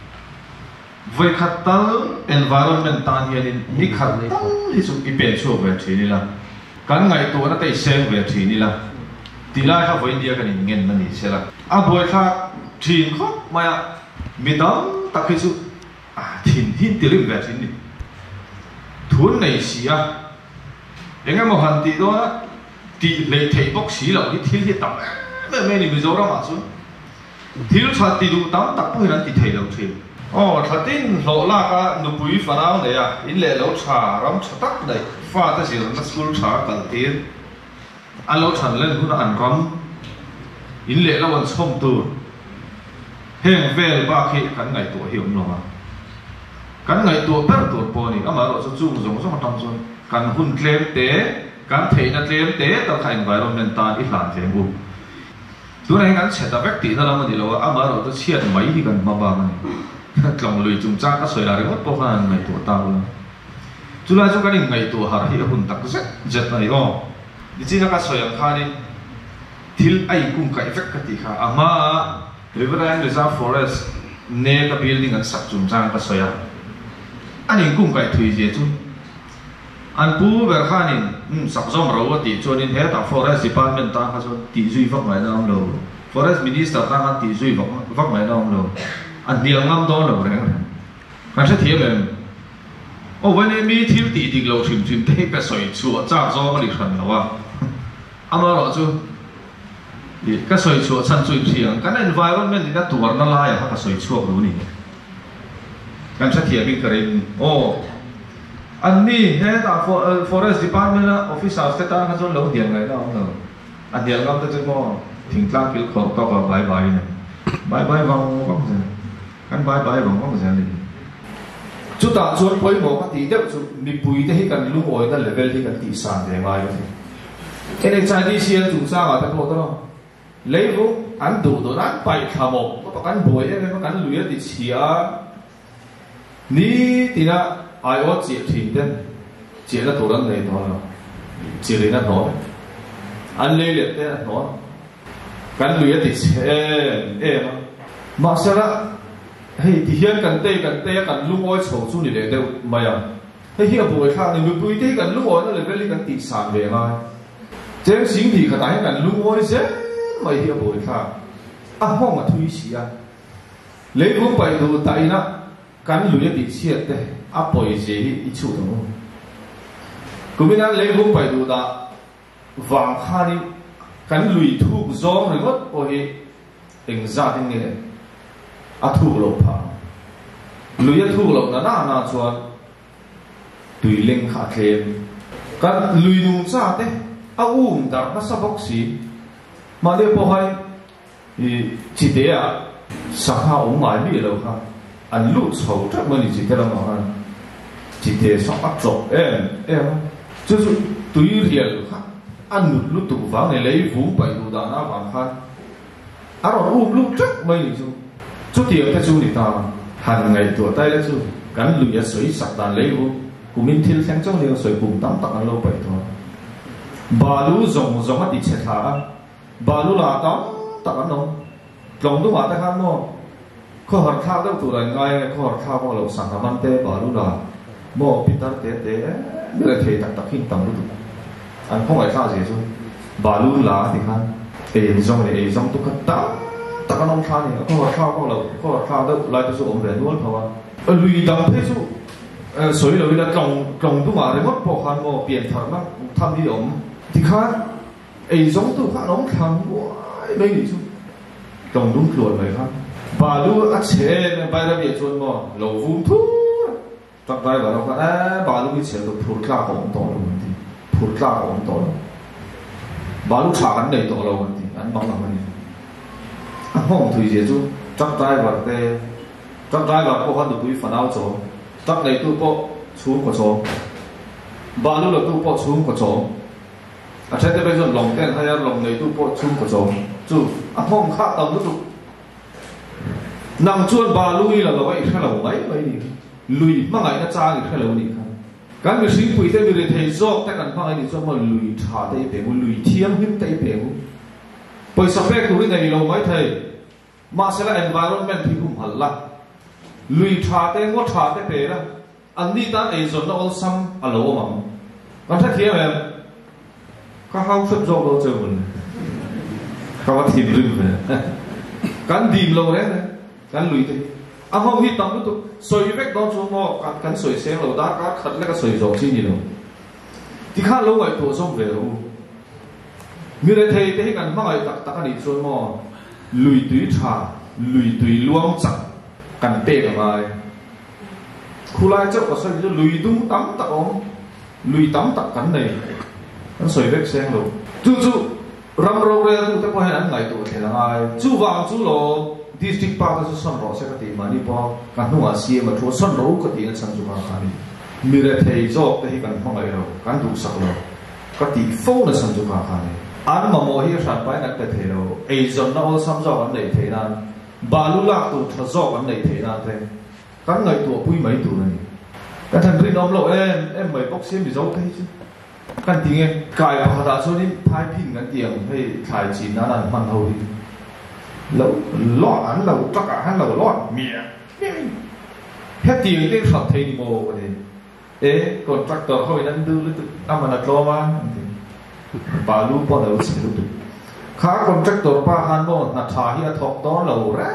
voi khatal environment tan hianin ni khat hi chu I pen chu ve thini la kan ngai to na tei seng ve thini la tilai kha voi dia kan in ngen na ni sela a voi kha thin kho maya midam takhi chu a thin hin tilim ve thini thun nei sia enga mo han ti do ti le thei bok si lo ni thil hi tam me me ni mi zo ra ma chu thil cha ti du tam tak po hian ti thei lo thil o thatin lo la ka nu pui fa nau ne ya in le lo cha ram cha tak dai fa ta si na school cha kal tir a lo chan len hu na an ram in le lo wan chom tu heng vel ba khi kan ngai tu hiom no ma kan ngai tu per tu po ni ama ro chu chung zong zong tam zon kan hun klem te kan thei na klem te ta kha environment ta I hlan the bu tu này ngắn sẽ ta vét tí ra làm gì lo à mà rồi tôi chia mấy thì cần mà bà này lòng lười chúng ta có sợi là mất bao nhiêu ngày tuổi tao luôn chú lại chú cái này ngày tuổi hà hi hồn tắc rất rất này o đi chỉ là cái sợi ăn khai đi thiếu ai cũng cái vét cái gì cả à mà Riverine Reserve Forest nè cái building ăn sạch chúng ta cái sợi ăn anh cũng cái thủy gì chú anh bố về khai nên sắp xong rồi thì cho nên hết ta forest department ta có cho tỷ duy vấp ngoài đó rồi forest minister ta có tỷ duy vấp vấp ngoài đó rồi anh điều ngắm đó rồi đấy anh sẽ thiệt là ô vậy nên mi thiếu tỷ tỷ lâu chìm chìm thế cái sợi chuột chắc do cái lịch sử nào à anh nói rồi chứ cái sợi chuột sản xuất riêng cái environment thì đã tuột nó lại à cái sợi chuột rồi này anh sẽ thiệt cái cái ô anh mi he ta forest department na officer se ta ka chon lo dian ngai da no an dian ngam ta chu mo thing tlang kil khor to ka bye bye ne bye bye vong vong se kan bye bye vong vong se ni chu ta chon poi mo ka ti de chu mi pui te hi kan lu oi na level hi kan ti san de ngai ke ne chai di sian chu sa ma ta ko to lấy vu an du do nan pai kha mo ko kan boi e ko kan lu ya ti chia ni ti na ai ở chia thìn đến chia là tổ lớn này thôi chia lên là thôi anh lấy liệt thế là thôi cắn lưỡi thì em em mà sao đó hay thì hiện cần tê cần tê cần lúc oi sầu xuống thì để đâu mày à hay hiện buổi khác thì mình bùi tê cần lúc oi nó lại lấy cần tịt sàn về ngay trên sinh thì cái này cần lúc oi chứ mày hiện buổi khác à không mà thui xí à lấy vốn bài đồ tại nó cắn lưỡi thì chia thế à bồi gì ít chút thôi, cứ mình ăn lấy vốn bài đồ đã vàng khai đi cắn lưỡi thu gió rồi mất ôi hình ra thế này à thu lộc phá lưỡi thu lộc là na na chuan tùy linh khát thêm cắn lưỡi nung ra thế à uống đã nó sắp bốc xí mà để bỏ hay thì chỉ để à sáng ha ông mãi bị lâu ha anh lụt sầu chắc mới chỉ thế là mà anh chỉ để sắp áp dụng em em chứ tùy riêng ha anh lụt lụt tụ vào này lấy vốn bảy đồ đàn áp vàng khai à rồi uống lụt chắc mới chứ chút tiền cái chú thì ta hàng ngày tuổi tay đấy chứ cắn lụi sấy sạch đàn lấy vốn của mình thiên sang trong liền sấy cùng tắm tặng lâu bảy thôi bà lú rồng rồng mất đi chết thả bà lú là tắm tặng nó lòng đúng mà ta khám nó khó hạt khao đâu tụi này ngay khó hạt khao mà lộc sản làm ăn tê bà lú là mò Peter té té người thầy tắc tắc hin tầm lúc anh không phải sao gì chứ bà luôn lá thì khăn ấy trong này ấy trong tôi cắt tắc tắc cái nông khăn này có khao có lẩu có khao đâu lại tôi dùng về luôn thôi à lùi đằng thế chứ soi lùi là trồng trồng tôi mà để mất bỏ khăn mò biển thẳng lắm tham đi ống thì khăn ấy trong tôi khăn nông khăn quá đây chứ trồng đúng chuẩn vậy khăn bà luôn ăn chè bay ra biển chuồn mò lẩu vun thú chắc tay vào đâu cả bà luôn đi chè tôi phun ra của ông tổ luôn thì phun ra của ông tổ bà lúc xả ăn đầy tổ luôn thì ăn bóng làm gì ăn không thủy gì chứ chắc tay vào cái chắc tay vào cô hắn được quý phần áo chỗ chắc này tôi có xuống của chỗ bà lúc là tôi có xuống của chỗ à thế thì bây giờ lòng cái hay là lòng này tôi có xuống của chỗ chứ ăn không khác tầm lúc nằm chuồn bà lui là vậy khai lẩu mấy vậy đi lùi mà ngày nó cha thì khai lẩu đi cái người sinh quỷ thế người thầy dọc tại căn phòng này cho mà lùi thả tay bể một lùi thiêm hiếm tay bể một bởi sao phép của này lâu mấy thầy mà sẽ là environment thì cũng hẳn là lùi thả tay ngót thả tay bể đó anh đi ta ấy rồi nó all xăm à lâu mà còn thế kia em các hao xuất dọc đâu chơi mình các bạn tìm rừng về cắn tìm lâu đấy cắn lùi thế anh không hít tắm lúc soi vết đó cho nó cắn cắn soi xe lâu đã cá khẩn là cái soi dọc chi gì đâu thì khá lâu ngày tổ xong về đâu người này thầy thế cần mang ngày tắc tắc cái gì cho nó lùi túi trà lùi túi luông chặt cần tê cả mai khu lai chắc có soi lùi đúng tắm tắc ông lùi tắm tắc cắn này nó soi vết xe lâu chú chú ram râu ra chú ta có hay ăn ngày tổ thế là ai chú vàng chú lộ district park cho sân rõ sẽ có tiền mà đi po cả nông à xia mà chúa sân rõ có tiền sân chú cả này mi ra thầy dọc thì cần phong ngày rồi cần đủ sắc rồi có tiền phô là sân chú cả này anh mà mua hiệp sản phải nặng thầy rồi ấy dân nó xăm dọc anh này thầy nan bà lu lạc tụ thật dọc anh này thầy nan thầy các ngày tụ bùi mấy tụ này cái thằng riêng ông lộ em em mấy bốc xem bị dấu thế chứ cái tiếng em cài vào đã số đi thay pin cái tiếng hay thay chỉ nó là mang hầu đi lẩu lót ăn lẩu tất cả ăn lẩu lót mía hết tiền cái sọt thầy mồ cái này ế còn chắc tờ hơi đang đưa lên năm mà là lo mà bà lu bao đầu sẽ lu khá còn chắc tờ ba han mồ là thà hi thọc đó lẩu ra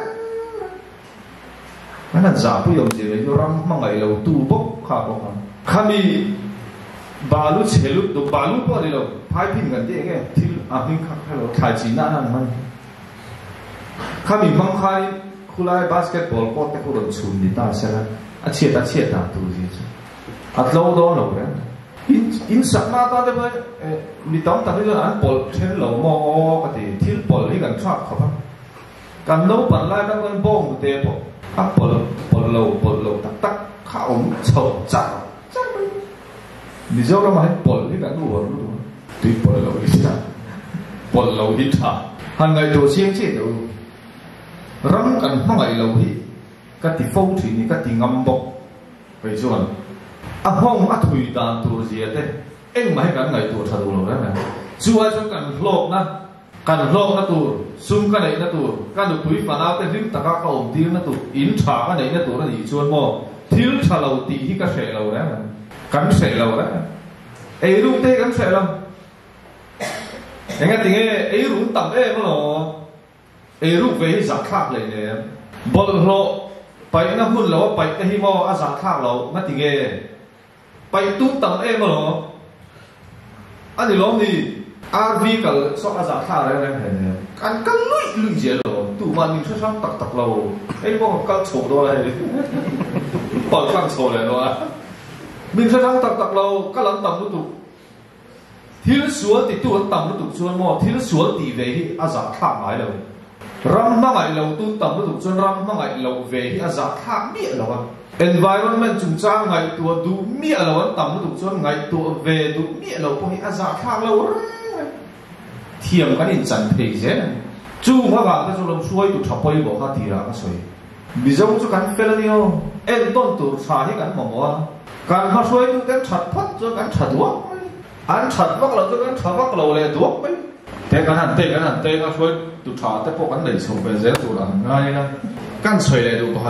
cái là giả bây giờ gì đấy nó ram mang ngày lẩu tu bốc khá bốc khá mi bà lu chế lu tụ bà lu bao đi lẩu phai pin cái gì cái thì à pin khá khá lẩu thay chỉ nãy ăn manข้ามีบางครั้งคุลายบาสเกตบอลก็แต่คนรุ่นชุนดีตาเสียแล้วอาเชียตาเชียตาตัวจริงอัดโลดอนเราเนี่ยอินอินสักมาตาเดียวเลยมีต้องตั้งใจอ่านบอลเช่นเรามองกันดีที่บอลที่กันชอบเขาปะการโน้ปั่นไล่ตั้งแต่บ้องเตะบอลอ่ะบอลบอลเราบอลเราตักตักข้าวเฉาจังจังนี่เจ้าเรามาให้บอลที่กันรู้รู้รู้ที่บอลเราที่ท่าบอลเราที่ท่าหันไงตัวเชียงเชี่ยตัวรังกันห้องไอ้เราที่ก็ติดฟ้องถึงนี่ก็ติดงำบกไปส่วนอ่ะห้องอ่ะถุยตามตัวเสียเต้เอ็งไม่ให้กันไงตัวชาดูเราได้ไหมช่วยช่วยกันโลกนะกันโลกนะตัวซุ่มกันไหนนะตัวกันดูถุยฝันเอาแต่ริมตะก้าก็อมตีนะตัวอินฉากันไหนนะตัวนั่นอีชวนมอทิ้งชาเราตีที่ก็เสเราได้ไหมกันเสเราได้ไอ้รุ่งเต้กันเสเราอย่างงั้นถึงไอ้รุ่งต่ำเอ้มั้งหรอไอ้รูปเวทีจัดคลาดเลยเนี่ยบอลเราไปนั่งหุ่นเราไปแต่ที่มออาจัดคลาดเรานั่นติงเอไปตุ้งตังเอมาหรออันนี้ล้อมนี่อาร์วีกับสองอาจัดคลาดอะไรนั่นเห็นเนี่ยการกันลุยลุยเจี๋ยเราตู้มันมีช่างตักตักเราไอ้พวกกันโฉบด้วยปล่อยกันโฉบเลยด้วยมีช่างตักตักเราก็หลังต่ำรู้ตุกที่ละส่วนติดตัวต่ำรู้ตุกส่วนมอที่ละส่วนตีเวทีอาจัดคลาดหมายเรารำมั่งไอเราตุ้งต่ำรู้ตุกจนรำมั่งไอเราเวทีอาจัดคลาดเบี้ยเราenvironment จุงจ้างไงตัวดูเมียเราต่ำรู้ตุกจนไงตัวเวดูเมียเราพวกนี้อาจัดคลาดเราเทียมกันอินจันเพย์เจนจู่ว่าการที่เราช่วยตุทับไปบอกเขาทีละก็สวยบิจงจุกันเฟลนี่อ๋อเอ็นต้นตัวชาให้กันหมอว่าการเขาช่วยตุกันฉัดพัดจุกันฉัดวักอันฉัดวักเราจุกันฉัดวักเราเลยวักไปแต่กันนั่นแต่กันนั่นแต่เขาช่วยตุชาแต่พวกกันเลยส่งไปเสียตัวละง่ายนะกันสวยเลยดูพัด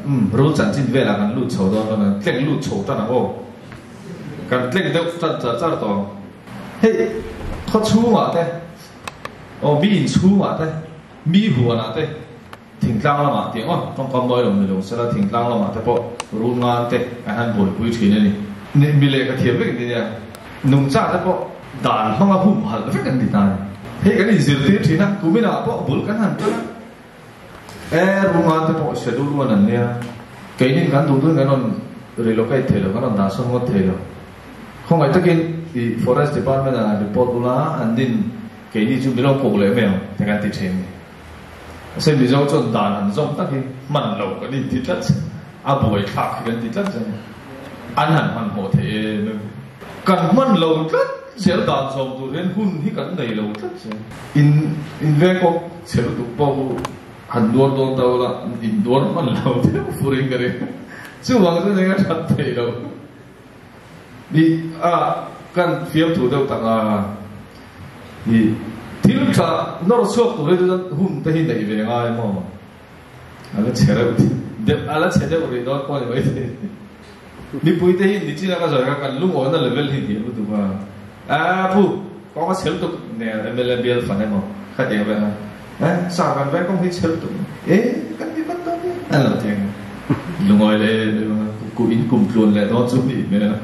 รู้จันจินเวลากันลู่โฉดอนกันเก่งลู่โฉตั้งนะโอ้กันเก่งเด็กจันจันจันต่อเฮ้ยเขาชู้อ่ะเต้โอ้มีอินชู้อ่ะเต้มีหัวนะเต้ทิ้งกลางละมาเตียงอ๋อต้องคำน้อยลงไม่ลงเสร็จแล้วทิ้งกลางละมาเต้พอรู้งานเต้ไอ้ฮันบ่อยคุยทีนี่นี่มีเลขเทียบไปกันเนี่ยนุ่งจ้าเต้พอด่านห้องอาหุ่มหันไปกันดีตายเฮ้ยกันนี่สิทีทีนะกูไม่น่าพอบุลกันหันจ้าเออรู้งานเต้พอเสด็จรู้นั่นเนี่ยเกี่ยนี่กันดูด้วยกันนนเรื่องโลกไอ้เทเลกันนนด่าสงฆ์เทเลคงไอ้ตะกี้ที่ forest department อ่ะรีพอร์ตดูละอันดินเกี่ยนี่จุดไม่ลงโกเลยไหมอ่ะแต่กันติดเชนเส้นที่เราจนด่านจงตะกี้มันโลกันนี่ติดจัดอาบุยขาดกันติดจัดอันนั้นมันโหดเทนึงกันมันโลจัดเสียด่านจงตัวเรียนหุ้นที่กันในโลจัดอินอินเวก็เสียตุกปอหันดวนดวงดาวละอินดวนมันโลเท่าฟูริงกันเลยซึ่งวางซึ่งยังไงชัดเจนเรานี่อ่ะกันเฟียมถูกเดียวต่างอ่ะนี่ที่ลูกชายนรชกตัวเรื่องนั้นหุ่นแต่หินไหนเป็นยังไงมั่งอะไรเชื่อเราเด็กอะไรเชื่อเราเลยโดนคนไม่ได้นี่ปุ้ยแต่หินนี่จีน่าก็จะกันลุงโอ้นั่นเลเวลหินที่รู้ตัวว่าอ่ะผู้ก็ก็เชื่อตัวเนี่ยเอ็มเอลเบียลฝันได้มั้งเข้าใจไหมฮะเอ๊ะสาวกันแรกก็ไม่เชื่อตัวเอ๊ะกันมีคนตัวนี้นั่นแหละจริงลุงโอ้เลยกูอินกลุ่มกลุ่นเลยโดนจุดนี้ไม่ได้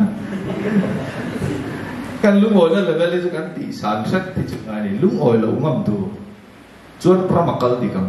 กันลุงโอ้นั่นเลยเวลาที่กันตีสารเสร็จที่จุดนี้ลุงโอ้เราง่ำตัวจนพระมักกลดีกัน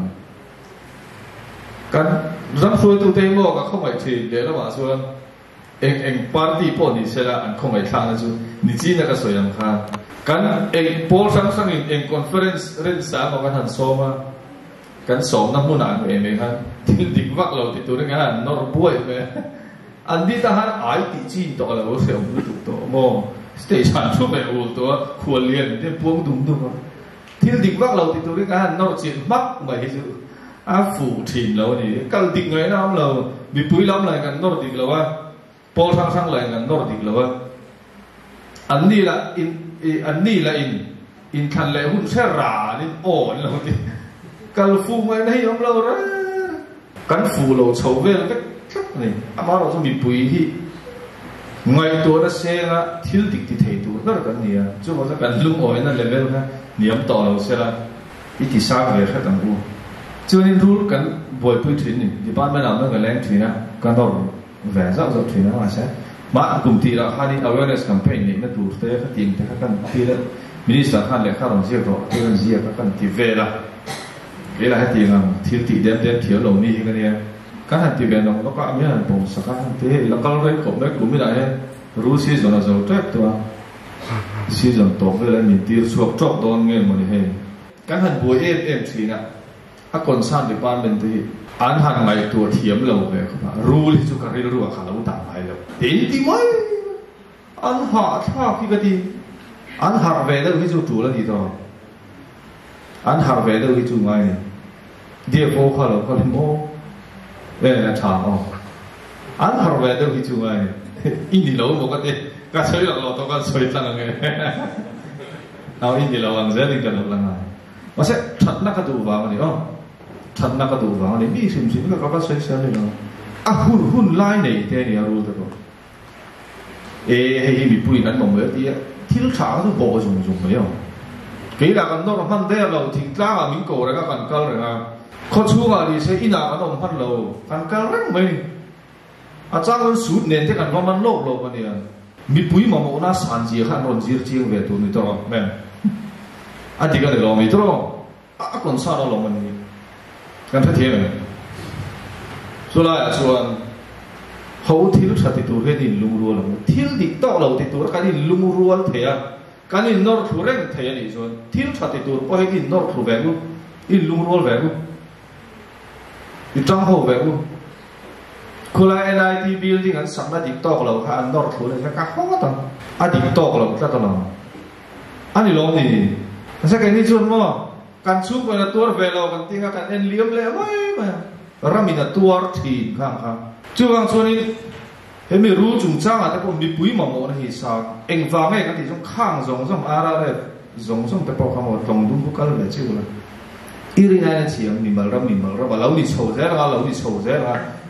กันรังส่วนตัวเต็มโลกก็เข้าไปทีเดี๋ยวเราว่าส่วนเองเองปาร์ตี้พอดีเสร็จแล้วอันเข้าไปทางนั้นส่วนนิจิน่าก็สวยงามกันเองโพสต์สังๆเองคอนเฟอเรนซ์เรื่องสามของกันหันโซมากันสองน้ำมันอ่านเองเลยครับที่ดิบวักเราติดตัวงานนอร์บวยเลยอันนี้ทหารไอติจีนตัวเราเสียงรู้ถูกตัวโมสเตชันช่วยไปอูตัวควรเรียนที่พวงดุมดุมที่ดิบวักเราติดตัวงานนอร์จีนมักไม่ใช่อาฟูถิ่นเราเนี่ยกันดิบไงน้ำเรามีปุ๋ยล้ำอะไรกันนอร์ดิบเราว่าพอทั้งทั้งอะไรกันนอร์ดิบเราว่าอันนี้ละอินอันนี้ละอินอินคันเลยหุ่นเชื่อรานี่โอ้เราเนี่ยกันฟูไม่ได้ยอมเราเลยกันฟูเราชาวเวลก็นี่อามาเราต้องมีปุ๋ยที่ไงตัวนั้นเสียงะทิลดิกที่เทตัวนั่นกันเนี่ยจู่ว่าจะกันลุงโอยนั่นเลเวลนะเนี่ยมต่อเราเสียละอีที่สร้างเลยแค่ตั้งกูจู่นี่รู้กันบ่อยปุ๋ยถิ่นนี่ที่บ้านไม่นำนั่นก็แรงถิ่นนะกันต้องแหวนสักสักถิ่นนะว่าใช่มากลุ่มที่เราฮันนี่ awareness campaign นี่นั่นดูแต่ก็ทีมแต่ก็กันที่ละมินิสต์ท่านเลยข้าเราเสียก็ที่เราเสียก็กันที่เวลาเวลาให้ตีงังที่ตีเด่นเด่นเที่ยวลงนี่กันเนี่ยการให้ตีเด่นลงแล้วก็อันนี้ผมสักการที่แล้วก็เลยผมไม่กลุ่มไม่ได้รู้ซีซั่นเราจะเจ็บตัวซีซั่นตกเลยมีตีสวบจบโดนเงี้ยมันเองการให้บัวเอ็มเอ็มซีนะถ้าคนสร้างในบ้านเป็นที่อันหันไงตัวเทียมเราเลยครับรู้ที่จุกการรู้ว่าขาเราต่างไปแล้วเห็นที่ไหมอันหาท่าพี่ก็ดีอันหาเวลาที่จุตัวแล้วดีต่ออันหาเวลาที่จุไงเดี๋ยวพอเขาเราเขาเลยโม่เออชาอ๋ออันหาเวลาที่จุไงอินดีเราบอกว่าเอ๊ะก็ใช้เราเราต้องการสวยตั้งไงเอาอินดีเราวางเส้นกันหลังไงว่าเสร็จชัดนักดูวางนี่อ๋อชัดนักดูวางนี่นี่สิมสิมก็ก็ใช้เส้นเลยเนาะอ่ะหุ่นหุ่นไล่ในเท่นี่รู้ตัวเอ๊ะให้มีปุ๋ยนั้นมองเหมือนที่ที่ลูกสาวตัวโบจงจงไม่เอากี่หลักกันต้องพันเดียวเราทิ้งกล้ามิงโก้แล้วก็กันเกลเลยนะเขาชูงานดีเสียอินากันต้องพันเรากันเกลเร่งไหมอาจารย์มันสูดเน้นที่กันว่ามันโลกโลกมันเนี่ยมีปุ๋ยมาโมน่าสันจีขันนนจีร์จีร์เวทุนนี่ตัวแม่อันที่กันเลยลองไม่ตัวอ่ะคนสร้างเราลองมันนี่กันเทียมเลยส่วนอะไรส่วนเขาที่ลูกชายติดตัวเรื่องนี้ลุงรัวเราที่ติดต่อเราติดตัวกันนี่ลุงรัวเทียกันนี่นอร์ทูเร่งเทียนี่ส่วนที่ลูกชายติดตัวพอให้กินนอร์ทูแวกูอินลุงรัวแวกูอินจังหัวแวกูคนละ เอ็น ไอ ที building อันสัมมาติดต่อเราค่ะอันนอร์ทูเลยจะก้าวตั้งอันติดต่อเราจะตั้งเราอันนี้ลองนี่แต่แค่นี้ส่วนว่าการสู้กับตัวเวลากันที่กันเอ็นเลี้ยมเลยไม่ไม่รามีแต่ตัวทีข้างข้างจู่บางส่วนนี้เห็นไม่รู้จุงจ้างแต่ผมมีปุ๋ยหมอหมอนะฮิสาเอ็งฟังไงกันที่ต้องข้างสองสองอะไรเลยสองสองแต่พอคำว่าตรงดุ้งพวกกันเลยชื่ออะไรอีรีน่าเนี่ยเสียงมีมารามีมาราเราดิโชว์เจ้าเราดิโชว์เจ้า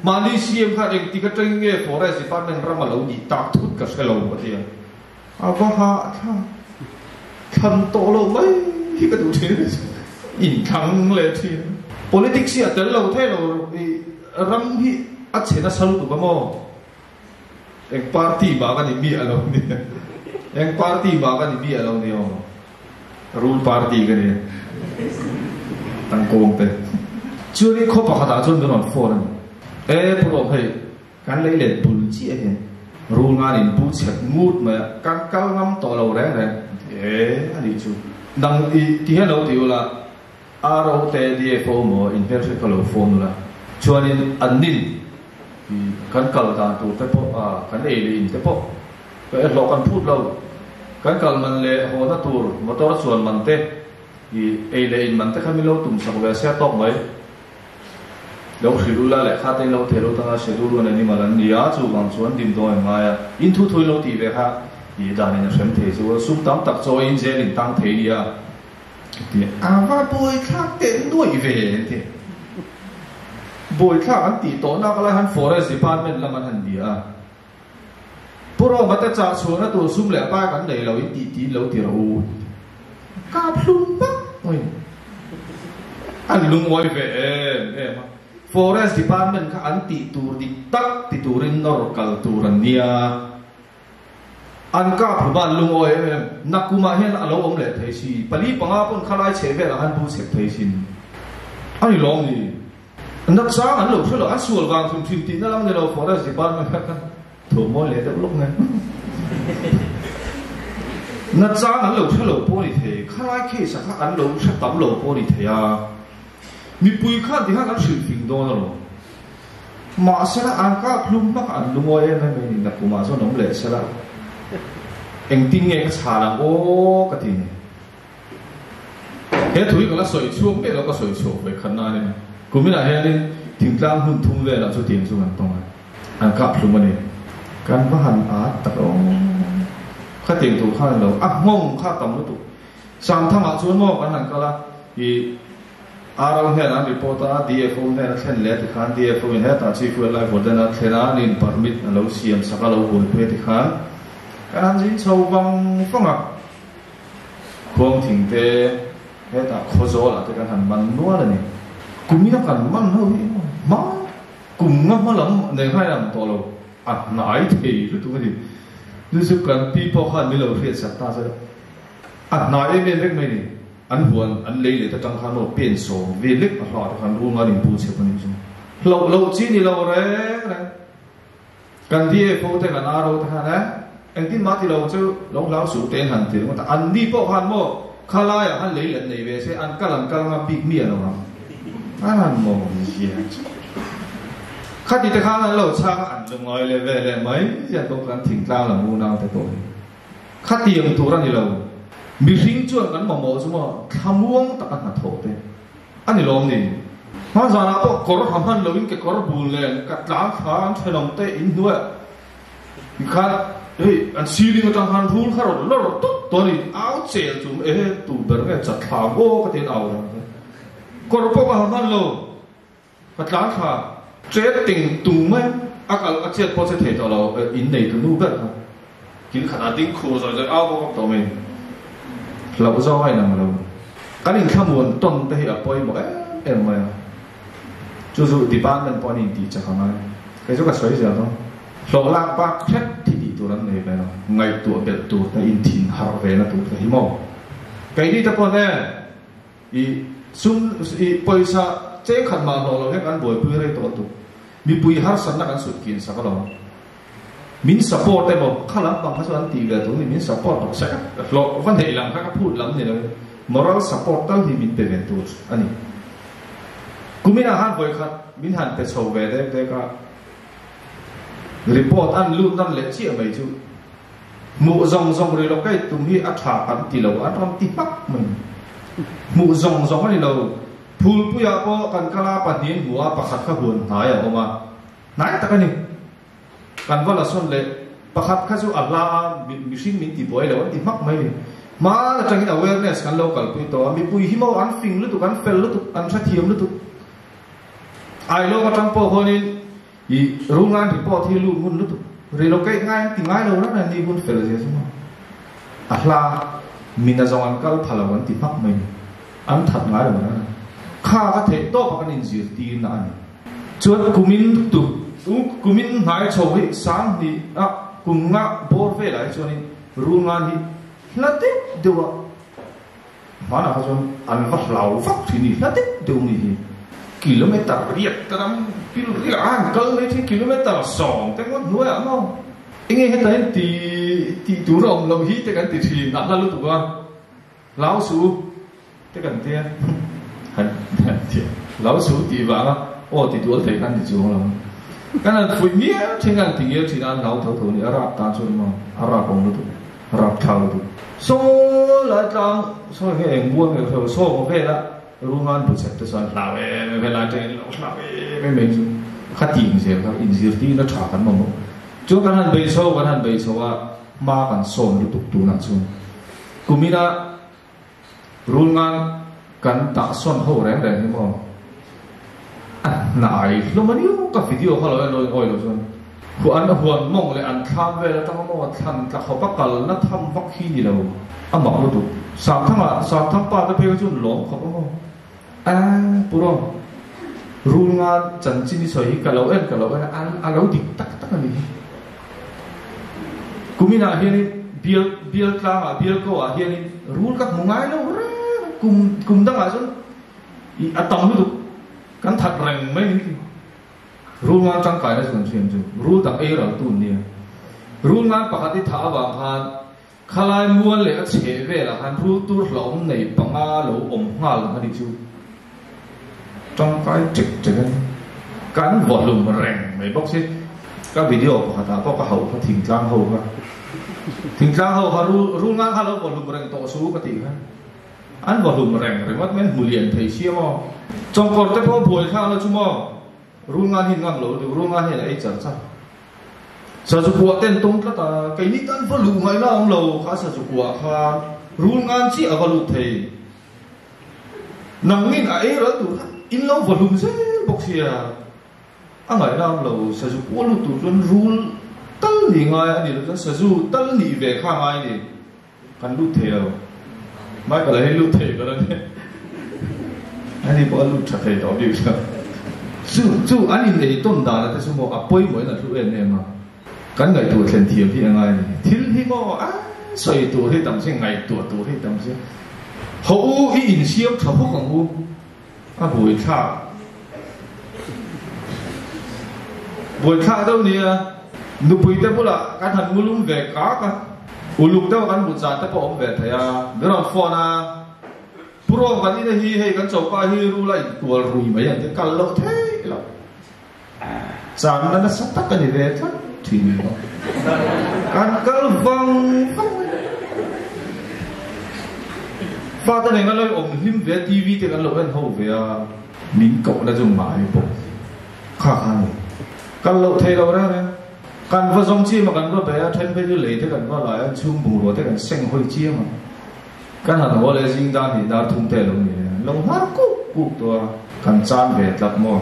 Malaysia khác anh thì cái tranh nghe forest department ra mà lâu đi tạc thút cả cái lâu mà tiền à có hạ thà thằng to lâu mấy cái cái đồ chơi in thằng lệ thì politics à tới lâu thế lâu ram hi at chena sal tu ba mo anh party ba cái gì à lâu đi anh party ba cái gì à lâu đi oh rule party cái này tăng công thế chưa đi khó bảo đã chọn được nó phổ này ê pro hay cái lấy lệ bùn chi ấy rule ngay đến bùn chặt mút mà cái cao ngắm to lâu đấy này ê anh đi chú đằng đi thì hết lâu tiêu là aro te đi phô mà imperfect cái lâu phô là cho nên anh nín cái cầu đàn tụ cái bộ à cái này là cái bộ cái lọ cái phút lâu cái cầu mình lệ hồ ta tụ mà tôi chuẩn mình te thì ấy là mình te khai mình lâu tụm sọc về xe top mấy lâu xí đu la lệ khát tên lâu thế lâu ta xí đu luôn này mà lần đi á chú bằng chuẩn tìm tôi mà ya in thu thôi lâu thì về ha thì đàn này xem thế chú sum tám tập cho in dễ định tăng thế đi à thì à và bồi khác tên đuổi về thế bồi khác anh tỷ tổ nào cái là hắn forest department làm anh hắn đi à bro mà ta trả số nó tụi sum lệ ba cái này lâu in tỷ tỷ lâu thì lâu cà plum bắc ôi anh lung ngồi về em forest department ka an ti tur di tak ti turin nor kal turan nia an ka phaban lung oi nakuma hen alo om le thei si pali panga pon khalai cheve la han bu chek thei sin ani long ni nak sa an lo thlo an sual wang thum thim tin na lang ne lo forest department ka ka tho mo le da lok ne nak sa an lo thlo po ni the khalai khe sa ka an lo sa tam lo po ni the ya mi pui khan thì hắn ăn sườn phình đó rồi mà sẽ là ăn cá plum mắc ăn lung oi em mình đặt của mà số nóng lệ sẽ là anh tin nghe cái xà là ô cái gì hết thúi cái là sợi chuông biết là có sợi chuông về khăn này cũng biết là hết nên thỉnh thoảng hun thung về là số tiền số ngàn tông ăn cá plum này can có hành át tập ông khách tiền tụ khai đầu ác mong khách tầm nó tụ sang thang ác xuống mò cái hành cái là thì Arang hen an report a D F O hen a khen le ti khan D F O in het a chief wildlife warden a thena nin permit a lo siam saka lo hul pe ti khan kan jin chho wang fanga khom thing te het a khozo la te kan han man nuwa la ni kumina kan man ho hi ma kum nga ma lam ne hai lam to lo a nai thei lu tu ni lu su kan people khan mi lo riat sa ta sa a nai em vek mai ni anh huân anh lấy lại ta trăng khăn một biển số về lịch ở họ khăn ruộng anh bù xếp anh chung lâu lâu chi đi lâu đấy này cần đi phố thế là nào đâu thế này anh tin mà thì lâu chứ lâu lâu số tiền hàng tiền mà anh đi bộ hàng mò khai lại anh lấy lại này về sẽ anh cả lần cả lần bị miệng rồi mà anh mò gì khách đi tới khăn anh lâu sang anh đừng nói về về lại mấy giờ tôi cần thỉnh lao là mua nào thế tôi khách tiền tôi ra đi lâu mi sinh chuan kan mamo chuma thamuang taka na thote ani lom ni ha zana to kor hamhan lovin ke kor bul le ka tlang khan thelom te in nuwa kha ei an siling tang han rul kharo lo to to ni au chel chum e tu ber ke chat tha go ka tin au kor po ka hamhan lo ka tlang kha che ting tung me akal a chet po che the to lo in nei tu nu ber kin khana ding khu rồi rồi au ko to me lâu do hay là lâu cái đình tham muốn tuần tới ở bơi một em mà chú dụ thì ban lần bọn thì chắc không ai cái chỗ cái xoáy giờ thôi lộ lang ba khách thì đi tụ lắm này về nó ngày tụ biệt tụ ta in thìn hào về nó tụ ta hi mò cái đi tập bọn này ý sum ý bơi sa chế khăn mà lộ lộ hết ăn bồi bơi đây tụ tụ mi bơi har sẵn là ăn sụt kín sao có đâu min supportแต่บอกข้ารับบางครั้งตีเลยตรงนี้min support บอกใช่หลอกวันไหนหลังข้าก็พูดหลังนี่เลย moral support ตั้งที่minเป็นตัวอันนี้กูไม่น่าหันไปครับminหันไปโชว์เวได้ได้ก็ report อันรุ่นนั่นเล็กเชี่ยไม่จู่หมู่ซองซองเลยเราใกล้ตรงที่อัฐาอันตีเราอันทำตีปักมันหมู่ซองซองอันนี้เราพูดปุยาก็กันกะลาปัดนี้หัวปักขัดข้าหุ่นหายออกมาไหนตะกันนี่กันว่าละส่วนเลยประคับข้าสู้อัลลามิชิงมินตีบอยแล้วตีมักไม่มาแล้วจังกิน awareness กัน local ปุยตัวมีปุยหิมเอาอันฟิงลุตุกันเฟลลุตุอันชัดเทียมลุตุไอโลมาจังโปคนนี้ i rungan thì bỏ thì lu mun lu relocate ngay thì ngay đâu đó là đi mun phải là gì chứ mà là mình là dòng ăn cá phá là vẫn thì mắc mình ăn thật ngay rồi đó khá có thể to và cái nên gì tiền này chuột của mình tụ của mình nói cho ấy sáng thì à cùng ngã bor về lại cho nên rungan thì là tiếp được mà là cho ăn vắt lẩu vắt thì đi là tiếp được gì km riết tam km ăn cơ mấy thì km sòng cái con nuôi ăn không anh nghe hết đấy thì thì chủ động lòng hít cái cái thì nặng là lúc đó lão sú cái cái tiền hẳn hẳn tiền lão sú thì vàng ô thì tuổi thầy ăn thì chịu lắm cái này phụ mía trên cái thì nhiều thì ăn lão thấu thấu này Arab ta cho mà Arab cũng được Arab tháo được số lại trang số cái em mua cái thầu số một cái là rungan bút sét soal lawe vela ten lawe memang khati ngi kan injirti na tha kan mo chu kan han bei so kan han bei so wa ma kan som lu tuk tu na chu kumina rungan kan ta son ho re re ni mo na ai lo mani ka video ha lo lo oi lo son hu an huan mong le an tham ve la ta mo tham ta kho pa kal na tham vak hi ni lo ama lu tu sa thang sa thang pa ta pe chu lo kho pa mo à puro rungan chân chín soi kalau en kalau en an alau dik tak tak ni kumina hian bial bial tla bial ko a hian rul ka mungai lo kum kum dang a chun i atam lu kan that reng mai ni rungan chang kai na chun chen chu ru tak e ra tu ni rungan pakati tha wa han khalai muan le a che ve la han ru tu hlom nei panga lo om nga la ni chu trong cái trực trực cái volume rèn mấy bóc xí các video của họ có cái hậu có thỉnh trang hậu ha thỉnh trang hậu họ ru ru ngang họ volume rèn tổ số cái gì ha anh volume rèn rồi mất mấy mười liền thấy xíu mà trong còn cái phong bồi khang là chung mà ru ngang hình ngang lỗ ru ngang hình là ấy chẳng sao sao chụp qua tên tung cái ta cái nít anh volume mấy nó ông lầu khá sao chụp qua khá ru ngang chỉ ở volume thầy nằm nhìn ấy rồi tụi in lo volume se boxia ang ai nam lo sa ju ko lu tu jon rule tal ni ngai ani lo sa ju tal ni ve kha ngai ni kan lu theo mai ka lai lu the ka ne ani bo lu cha the do bi sa ju ju ani nei ton da la su mo apoi mo na su en ne ma kan ngai tu thlen thiam hi ngai ni thil hi mo a soi tu hi tam se ngai tu tu hi tam se ho u hi in siam tha hu kang u à buổi thả buổi thả đâu nè nụ buổi tới bữa là cái thằng mua lúm về cá cả u lục đâu cái bữa già tới bỏ ông về thầy à đứa nào phone à pro cái gì này hi hay cái chậu cá hi ru lại tua rùi mấy anh cái calo thế là sáng nó nó sắp tắt cái này về thôi thì cái cái văng phát tới này nó lấy ông him về ti vi thì cái lỗ anh hậu về mình cậu đã dùng máy bộ khá khá này cái lỗ thế đâu ra đấy cái vật giống chi mà cái vật bé trên bên dưới lấy thế cái vật lại chung bù rồi thế cái sinh hơi chia mà cái hàng nó lấy riêng ra thì đã thùng tệ luôn nhỉ lông hát cục cụcตัวcái chan về tập mò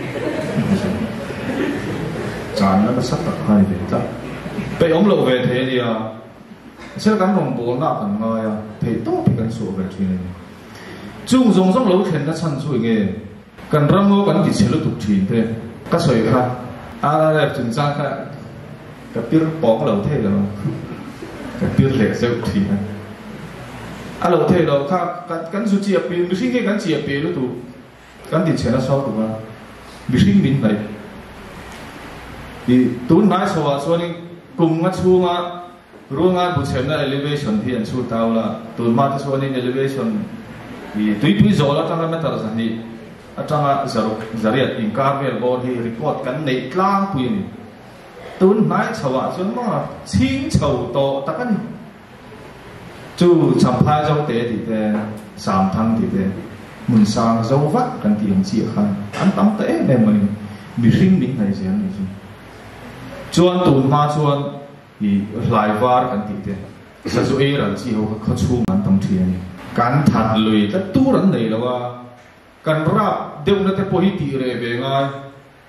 chan nó sắp tập hai về tập bị ông lỗ về thế thì à sẽ gắn vòng bộ nạp thành ngài à thấy tốt thì gắn sổ về chuyện này chung dùng trong lỗ khen đã chăn suy nghe cần răng ngô gắn thì sẽ lúc tục chuyện thế các sợi khác à là chúng ta cái cái biết bóng lỗ thế là cái biết lệ sẽ thì à lỗ thế là khác gắn gắn số chia bì mình sinh cái gắn chia bì lúc tụ gắn thì sẽ là sao tụ mà mình sinh mình này thì tuấn nói sao à sao nên cùng ngắt chuông à rungan bu chemna elevation hi an chu taw la tulma ta so nin elevation i tui tui zo la tanga meter sa ni atanga zaro zariat in ka vel bo hi record kan nei tlang pui ni tun mai chawa chun ma ching chau to takan chu champhai jong te ti te sam thang ti te mun sang zo va kan ti ang chi khan an tam te ne mai mi ring min nai sian ni chuan tulma chuan i lai var kan ti te sa zu e ran chi ho kha chu man tam thi ani kan that lui ta tu ran nei lawa kan rap deu na te po hi ti re ve ngai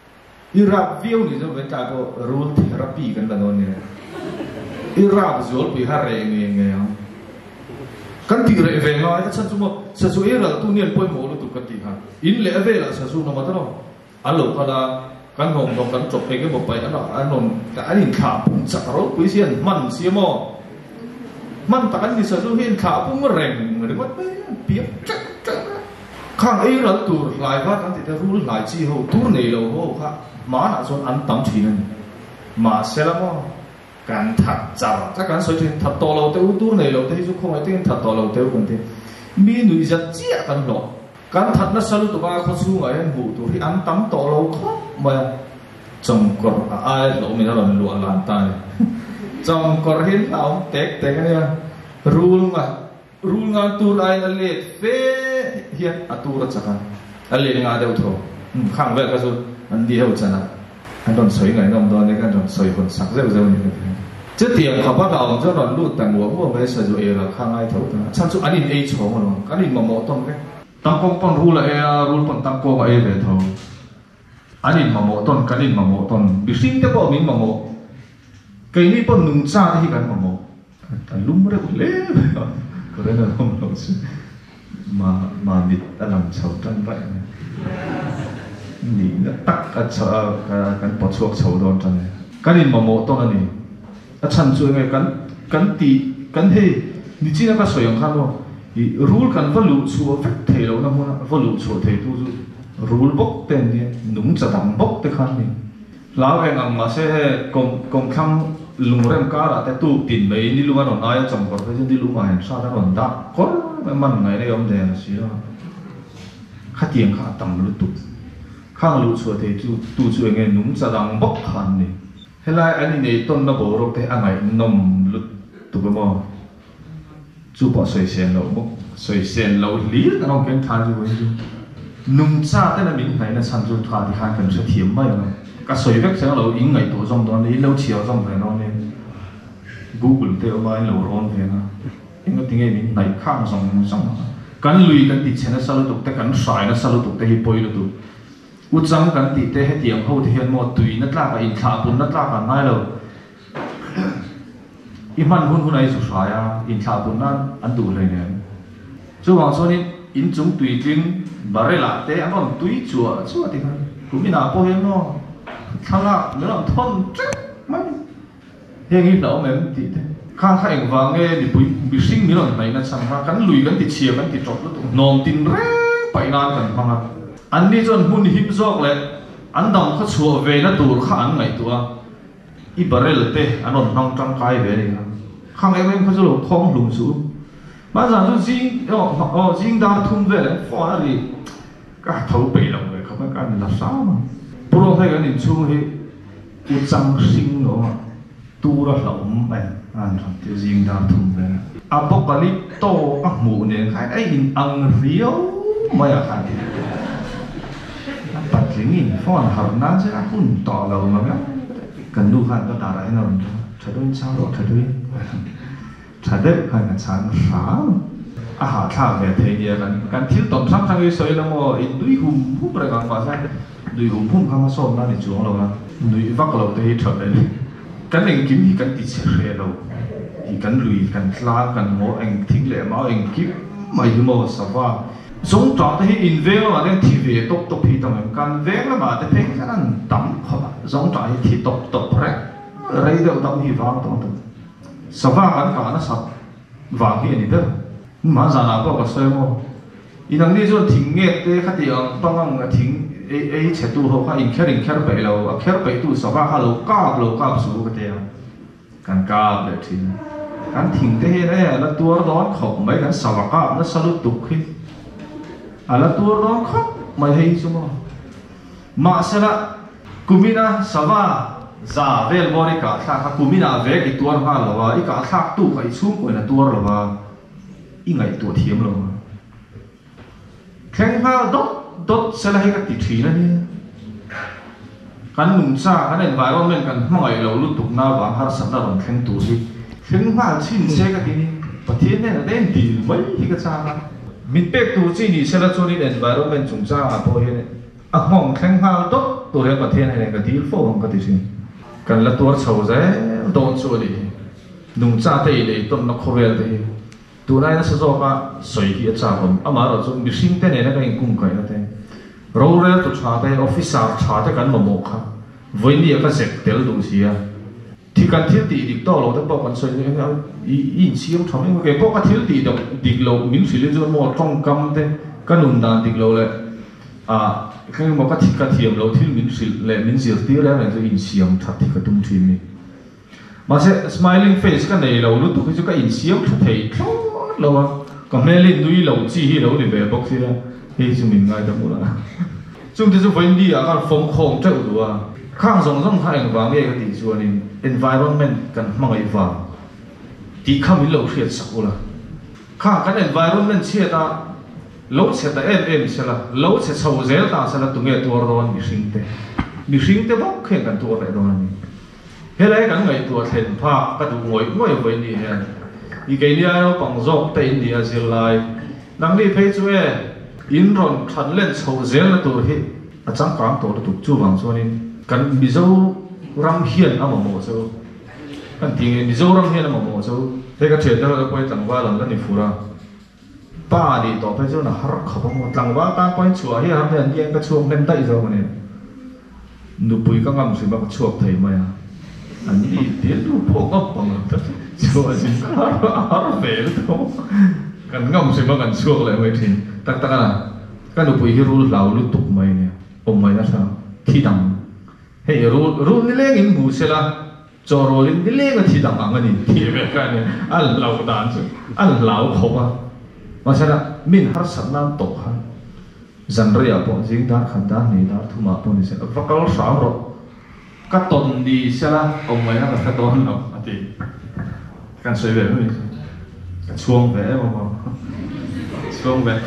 Iraq view ni zo venta ko rule therapy kan danon ni Iraq zol pi har re nge nge kan ti re ve ngai ta chan chu mo sa su era tu nian poi mo lu tu kan ti ha in le ve la sa su no ma ta no alo kala kan hong dong kan chok pe ke bo pai ana anon ka anin kha pum cha ro pi sian man si mo man ta kan ni sa su hin kha pum reng de wat pe pi chak chak khang ai ra tu lai va kan ti ta rule lai chi ho tur nei lo ho kha mà là son ăn tắm thủy này mà sẽ là mo gan thật giàu chắc chắn soi thuyền thật to lâu tiêu tu này lâu tiêu không phải tiền thật to lâu tiêu còn tiền mi nuôi giật chiaกันหรอกgan thật nó sao tụi ba có su ngày ngủ tụi thì ăn tắm to lâu không mà trong cột ai lâu mình nó làm lụa làm tay trong cột hiến lão tết tết cái này rule mà rule ngang tu ai là lệ phê hiện à tu ra chắc anh lệ ngang đều thôi khang về cái số anh đi đâu chana anh đòn sấy ngày năm đó nên anh đòn sấy còn sắc rất rất nhiều chứ tiền họ bắt đầu cho đòn lụt tàng uống mua về sử dụng là khang ai thấu ta chăm chút anh đi chỗ mà nó cái gì mà mỏ tông cái tăng công con rule là rule còn tăng công ấy về thấu anh đi mà mỏ tông cái gì mà mỏ tông bị sinh cái bộ mình mà mỏ cái này bọn nung cha thì cái mà mỏ anh lúng rất lé có đấy là không đâu mà mà bị ta làm xấu chân vậyนี่ตักอัศกันปวดช่วงเฉาโดนจังเลยกันนี่มาโมต้นอันนี้อัศชันช่วยไงกันกันตีกันเฮนี่จีน่าก็สวยอย่างข้างว่ารูลกันว่าลูกชัวเฟกเทเรานะมั้งว่าลูกชัวเทตู้จูรูลบกเต็มเนี่ยนุ่งจะดำบกเต็มขันนี่แล้วเองอังมาเซ่กงกงคำลุงเริ่มก้าละแต่ตู้ติดไปนี่ลุงอันนั้นอาจจะจำก่อนเพราะฉะนั้นลุงมาเห็นซาดานดักก็มันไงได้ยอมเดินสิอ่ะข้าเตียงข้าต่ำลุตุข้างลูกชัวเทจูตูช่วยไงนุ่งจะดังบกขันนี่เฮ้ยอันนี้ในต้นนับโรคเทอันไหนนมลุตุกมั้งจูปอสวยเสียนเราบกสวยเสียนเราลี้แต่เราเก่งทานจูไว้จูนุ่งจ้าแต่ละมิ้นไหนนะฉันจูทานที่ทานกันจะเทียมไม่หรอกก็สวยเวกเสียเราอิงไงตัวจอมตอนนี้เราเชียวจอมไปนอนเนี่ย Google เตอร์มาเราร้อนเพียงนะอิงก็ทิ้งไอ้มิ้นไหนข้างสองสองกันลุยกันติดเชนสรุปตุกแต่กันสายนะสรุปตุกแต่ฮิปโปยลุตุอุจจาระกันติดแต่ให้เตียงเขาที่เห็นหมดตุยนัดลากับอินทาบุญนัดลากันง่ายเลยอิมันหุ่นหุ่นไอ้สุดท้ายอ่ะอินทาบุญนั้นอันดูเลยเนี่ยช่วงส่วนนี้อินจุงตุยกินบาร์เรล่าแต่อันนั้นตุยจั่วจั่วที่เขาคุณมีหน้าโปเห็นเนาะข้างล่างเนื้อทนจ๊ะไม่เฮงอินเหล่าเหม็นติดข้างข้างวางเงี้ยดิบุยบิซิ่งมีหน่อยไหนนั่นสั่งมากันลุยกันติดเชียร์กันติดจบแล้วตัวนอนตินเร่ไปนานกันพังอ่ะอันนี้จนหุ่นหิมซอกเลยอันดำเขาชัวเวนัตัวข้างไงตัวอีบาร์เรลเต้อันนั้นน้องจังไกเวนี่ครับข้างไอ้เว้นเขาจะหลบท้องหลุมสูงมาจากจุดจิงอ๋ออ๋อจิงดาทุ่มเวเลยฟ้าอะไรก็เท่าไปลงเลยเขาไม่การรักษามาพวกเราให้กันในช่วงที่อุจังสิงเนาะตัวเราหลงไปอันนั้นที่จิงดาทุ่มเวอพอลลิปโตอ่ะหมูเนี่ยใครไอ้อินอังเรียวไม่อยากขายปัจจุบันฟ้อนหันนั้นใช่ไหมคุณต่อเรามาไหมกันดูขันก็ด่าอะไรนั่นถ้าด้วยชาวโลกถ้าด้วยถ้าด้วยขันกันชาญสาวอาหารข้าวแบบเทียกันกันที่ต้นซ้ำซ้ำอยู่สวยแล้วมั้งอินด้วยหุ่มหุ่มอะไรกันฟ้าใช่ด้วยหุ่มหุ่มข้างมาส้มนั่นในช่วงเราละด้วยวักเราเตะเฉยเลยกันเองกินที่กันติดเชื้อเราที่กันลุยกันลากันโม่เองทิ้งเลยมาเองกินไม่ยุ่งมั่วสักว่าสงจอดที่อินเวลมาเรื่องทีวีตบตบพีตรงนั้นการเวลมาแต่เพียงแค่นั้นต่ำเขาสงจอดที่ตบตบแรงอะไรเดียวต่ำที่วางตรงนั้นสภาพการการนั้นสับวางที่นี่เด้อมาจากนั้นก็ก็เสื่อมอีนั่งนี่จนทิ้งเงี้ยเต้ขัดยังต้องงั้นทิ้งเอเอเช็ดตู้เขาข้าอินแค่อินแค่ไปเราแค่ไปตู้สภาพเขาเราก้าวเราก้าวสู่กันเดียวการก้าวเลยทิ้งการทิ้งเต้เนี่ยแล้วตัวร้อนเขาไม่กันสวัสดิ์ก้าวแล้วสรุปตุกขึ้นอะไรตัวร้อนครับไม่ให้สมองมาเสละกุมินาสวาซาเวลบริการถ้ากุมินาเวกิตัวห้าหรอวะอีกาทักตู้ไก่ชุ่มกว่านั้นตัวหรอวะอีไงตัวเทียมหรอวะแข่งข้าวดดดดเสละให้กันติดทีนั่นเนี่ยกันหนุ่มซากันเองไปว่าเหมือนกันเมื่อไงเราลุตุกน้าหวังหาสันดานแข่งตัวสิแข่งข้าวชิ้นเชกันทีนี้ประเทศเนี่ยเด่นดีไม่ที่กระจายมิดเป็กตัวจีนี่เสละชนิด environment จงจ้าพอเห็น à mong thèn hao tốt tôi hiện cái thiên này cái điều phổ không cái gì cần là tôi sầu dễ đồn chỗ đi nung cha tây đi tôi nó khó về đi tôi này nó sẽ do cái sợi kia cha không à mà rồi chúng mình sinh tên này nó cái cung cái nó thế rồi rồi tôi cha tây officer cha tây cái mà một khác với nhiều cái dịch tiểu đồ gì à thì cần thiếu tỷ đi to rồi đó bọn sợi này in siêu thằng cái bọn cái thiếu tỷ được đi lâu mình xử lý cho một trong cam thế cái nung đàn đi lâu lại à cái mà cái thịt cái thiềm lâu thiếu mình xử lý mình xử lý là mình cho in siêu thật thì cái tung thuyền này mà sẽ smiling face cái này lâu lúc tụi cái in siêu thật thì lâu à còn mẹ lên núi lâu chi lâu thì về bốc xí ra thì chúng mình ngay đó mua là chúng ta sẽ phải đi à cái phong khom chạy rồi à khang rong rong hai người vàng nghe cái gì cho nên environment cần mang ai vào thì không bị lâu thiệt sâu là khang cái environment chia ta lâu sẽ ta em em sẽ là lâu sẽ sâu dễ ta sẽ là tụi nghe tua rồi bị sinh thế bị sinh thế bốc khen cần tua lại rồi thế lấy cái ngày tua thèn pha cái tụi ngồi ngồi với đi hè ý cái này nó bằng dọc tại India sẽ lại đang đi thấy chú em in rồi thằng lên sâu dễ là tụi hết à chẳng cảm tụi tụi chú bằng cho nên kan mizo ram hian ama mo so kan ting mizo ram hian ama mo so te ka theta ka poi tangwa lam ni fura pa di to pe so na har khaba mo tangwa ta poi chua hi ham hian yen ka chuang nem tai zo mane nu pui ka ngam si ba chuak thei ma ya an ni ti lu po ka pang ta chua sin har har ve to kan ngam si ba kan chuak le mai thin tak tak na ka nu pui hi ru lau lu tuk mai ne om mai na sa thi dang hey ru ru ni leng in bu se la cho ro lin ni leng thi dang ang ani thi ve ka ne al lau dan chu al lau kho ba ma sa la min har san nan to han zan ria po jing dar khan da ni dar thu ma po ni se va kal sa ro ka ton di se la om mai na ka ton no ati kan soi ve ni ka chuang ve ma ma chuang ve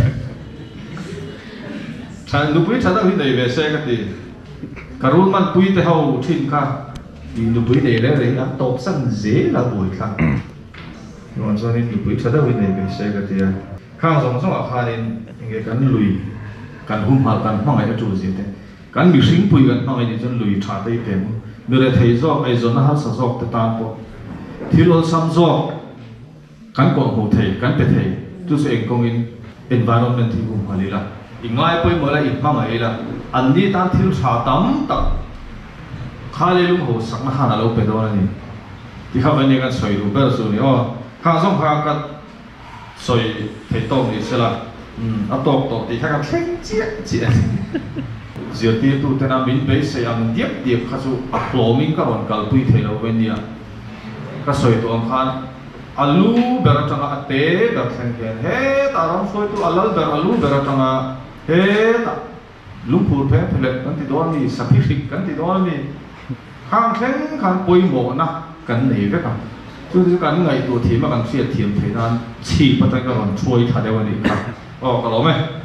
chan lu pui cha da wi nei ve se ka ti karun man pui te hau thin ka in lu pui nei le re a top san dễ là bui kha non cho nên lu pui cha da wi nei ve se ka ti a khang song song a kha nin nge kan lui kan hum hal kan mang ai chu ji te kan mi sing pui kan mang ai jon lui tha te te mu re thei zo ai zo na ha sa zo te tan po thil sam zo kan ko hu thei kan pe thei tu se kong in environment thi hum halila ingai poi mo la i mang ai la an đi tan thiếu xả tắm tập khai lên lung hồ sắc nó hàn là lâu bề đó này thì không phải những cái sợi đủ bề rồi nhá hàng xong hàng cái sợi thấy to thì sẽ là à to to thì các cái chết chết giờ thì tụi tên nam mình bây giờ ăn điệp điệp khá số à lỗ mình các bạn cần tùy thấy lâu bên đi à cái sợi tụi ông khan alu bề trong cái té bề thành cái hết ta làm sợi tụi alu bề alu bề trong cái hết lung phur phép phê kan ti đó ni sufficient kan ti đó ni khang khen khang poi mo na kan nei ve ka chu chu kan ngai tu thi ma kan sia thiam thei dan chi pa ta ka ron chui tha de wa ni ka o ka lo me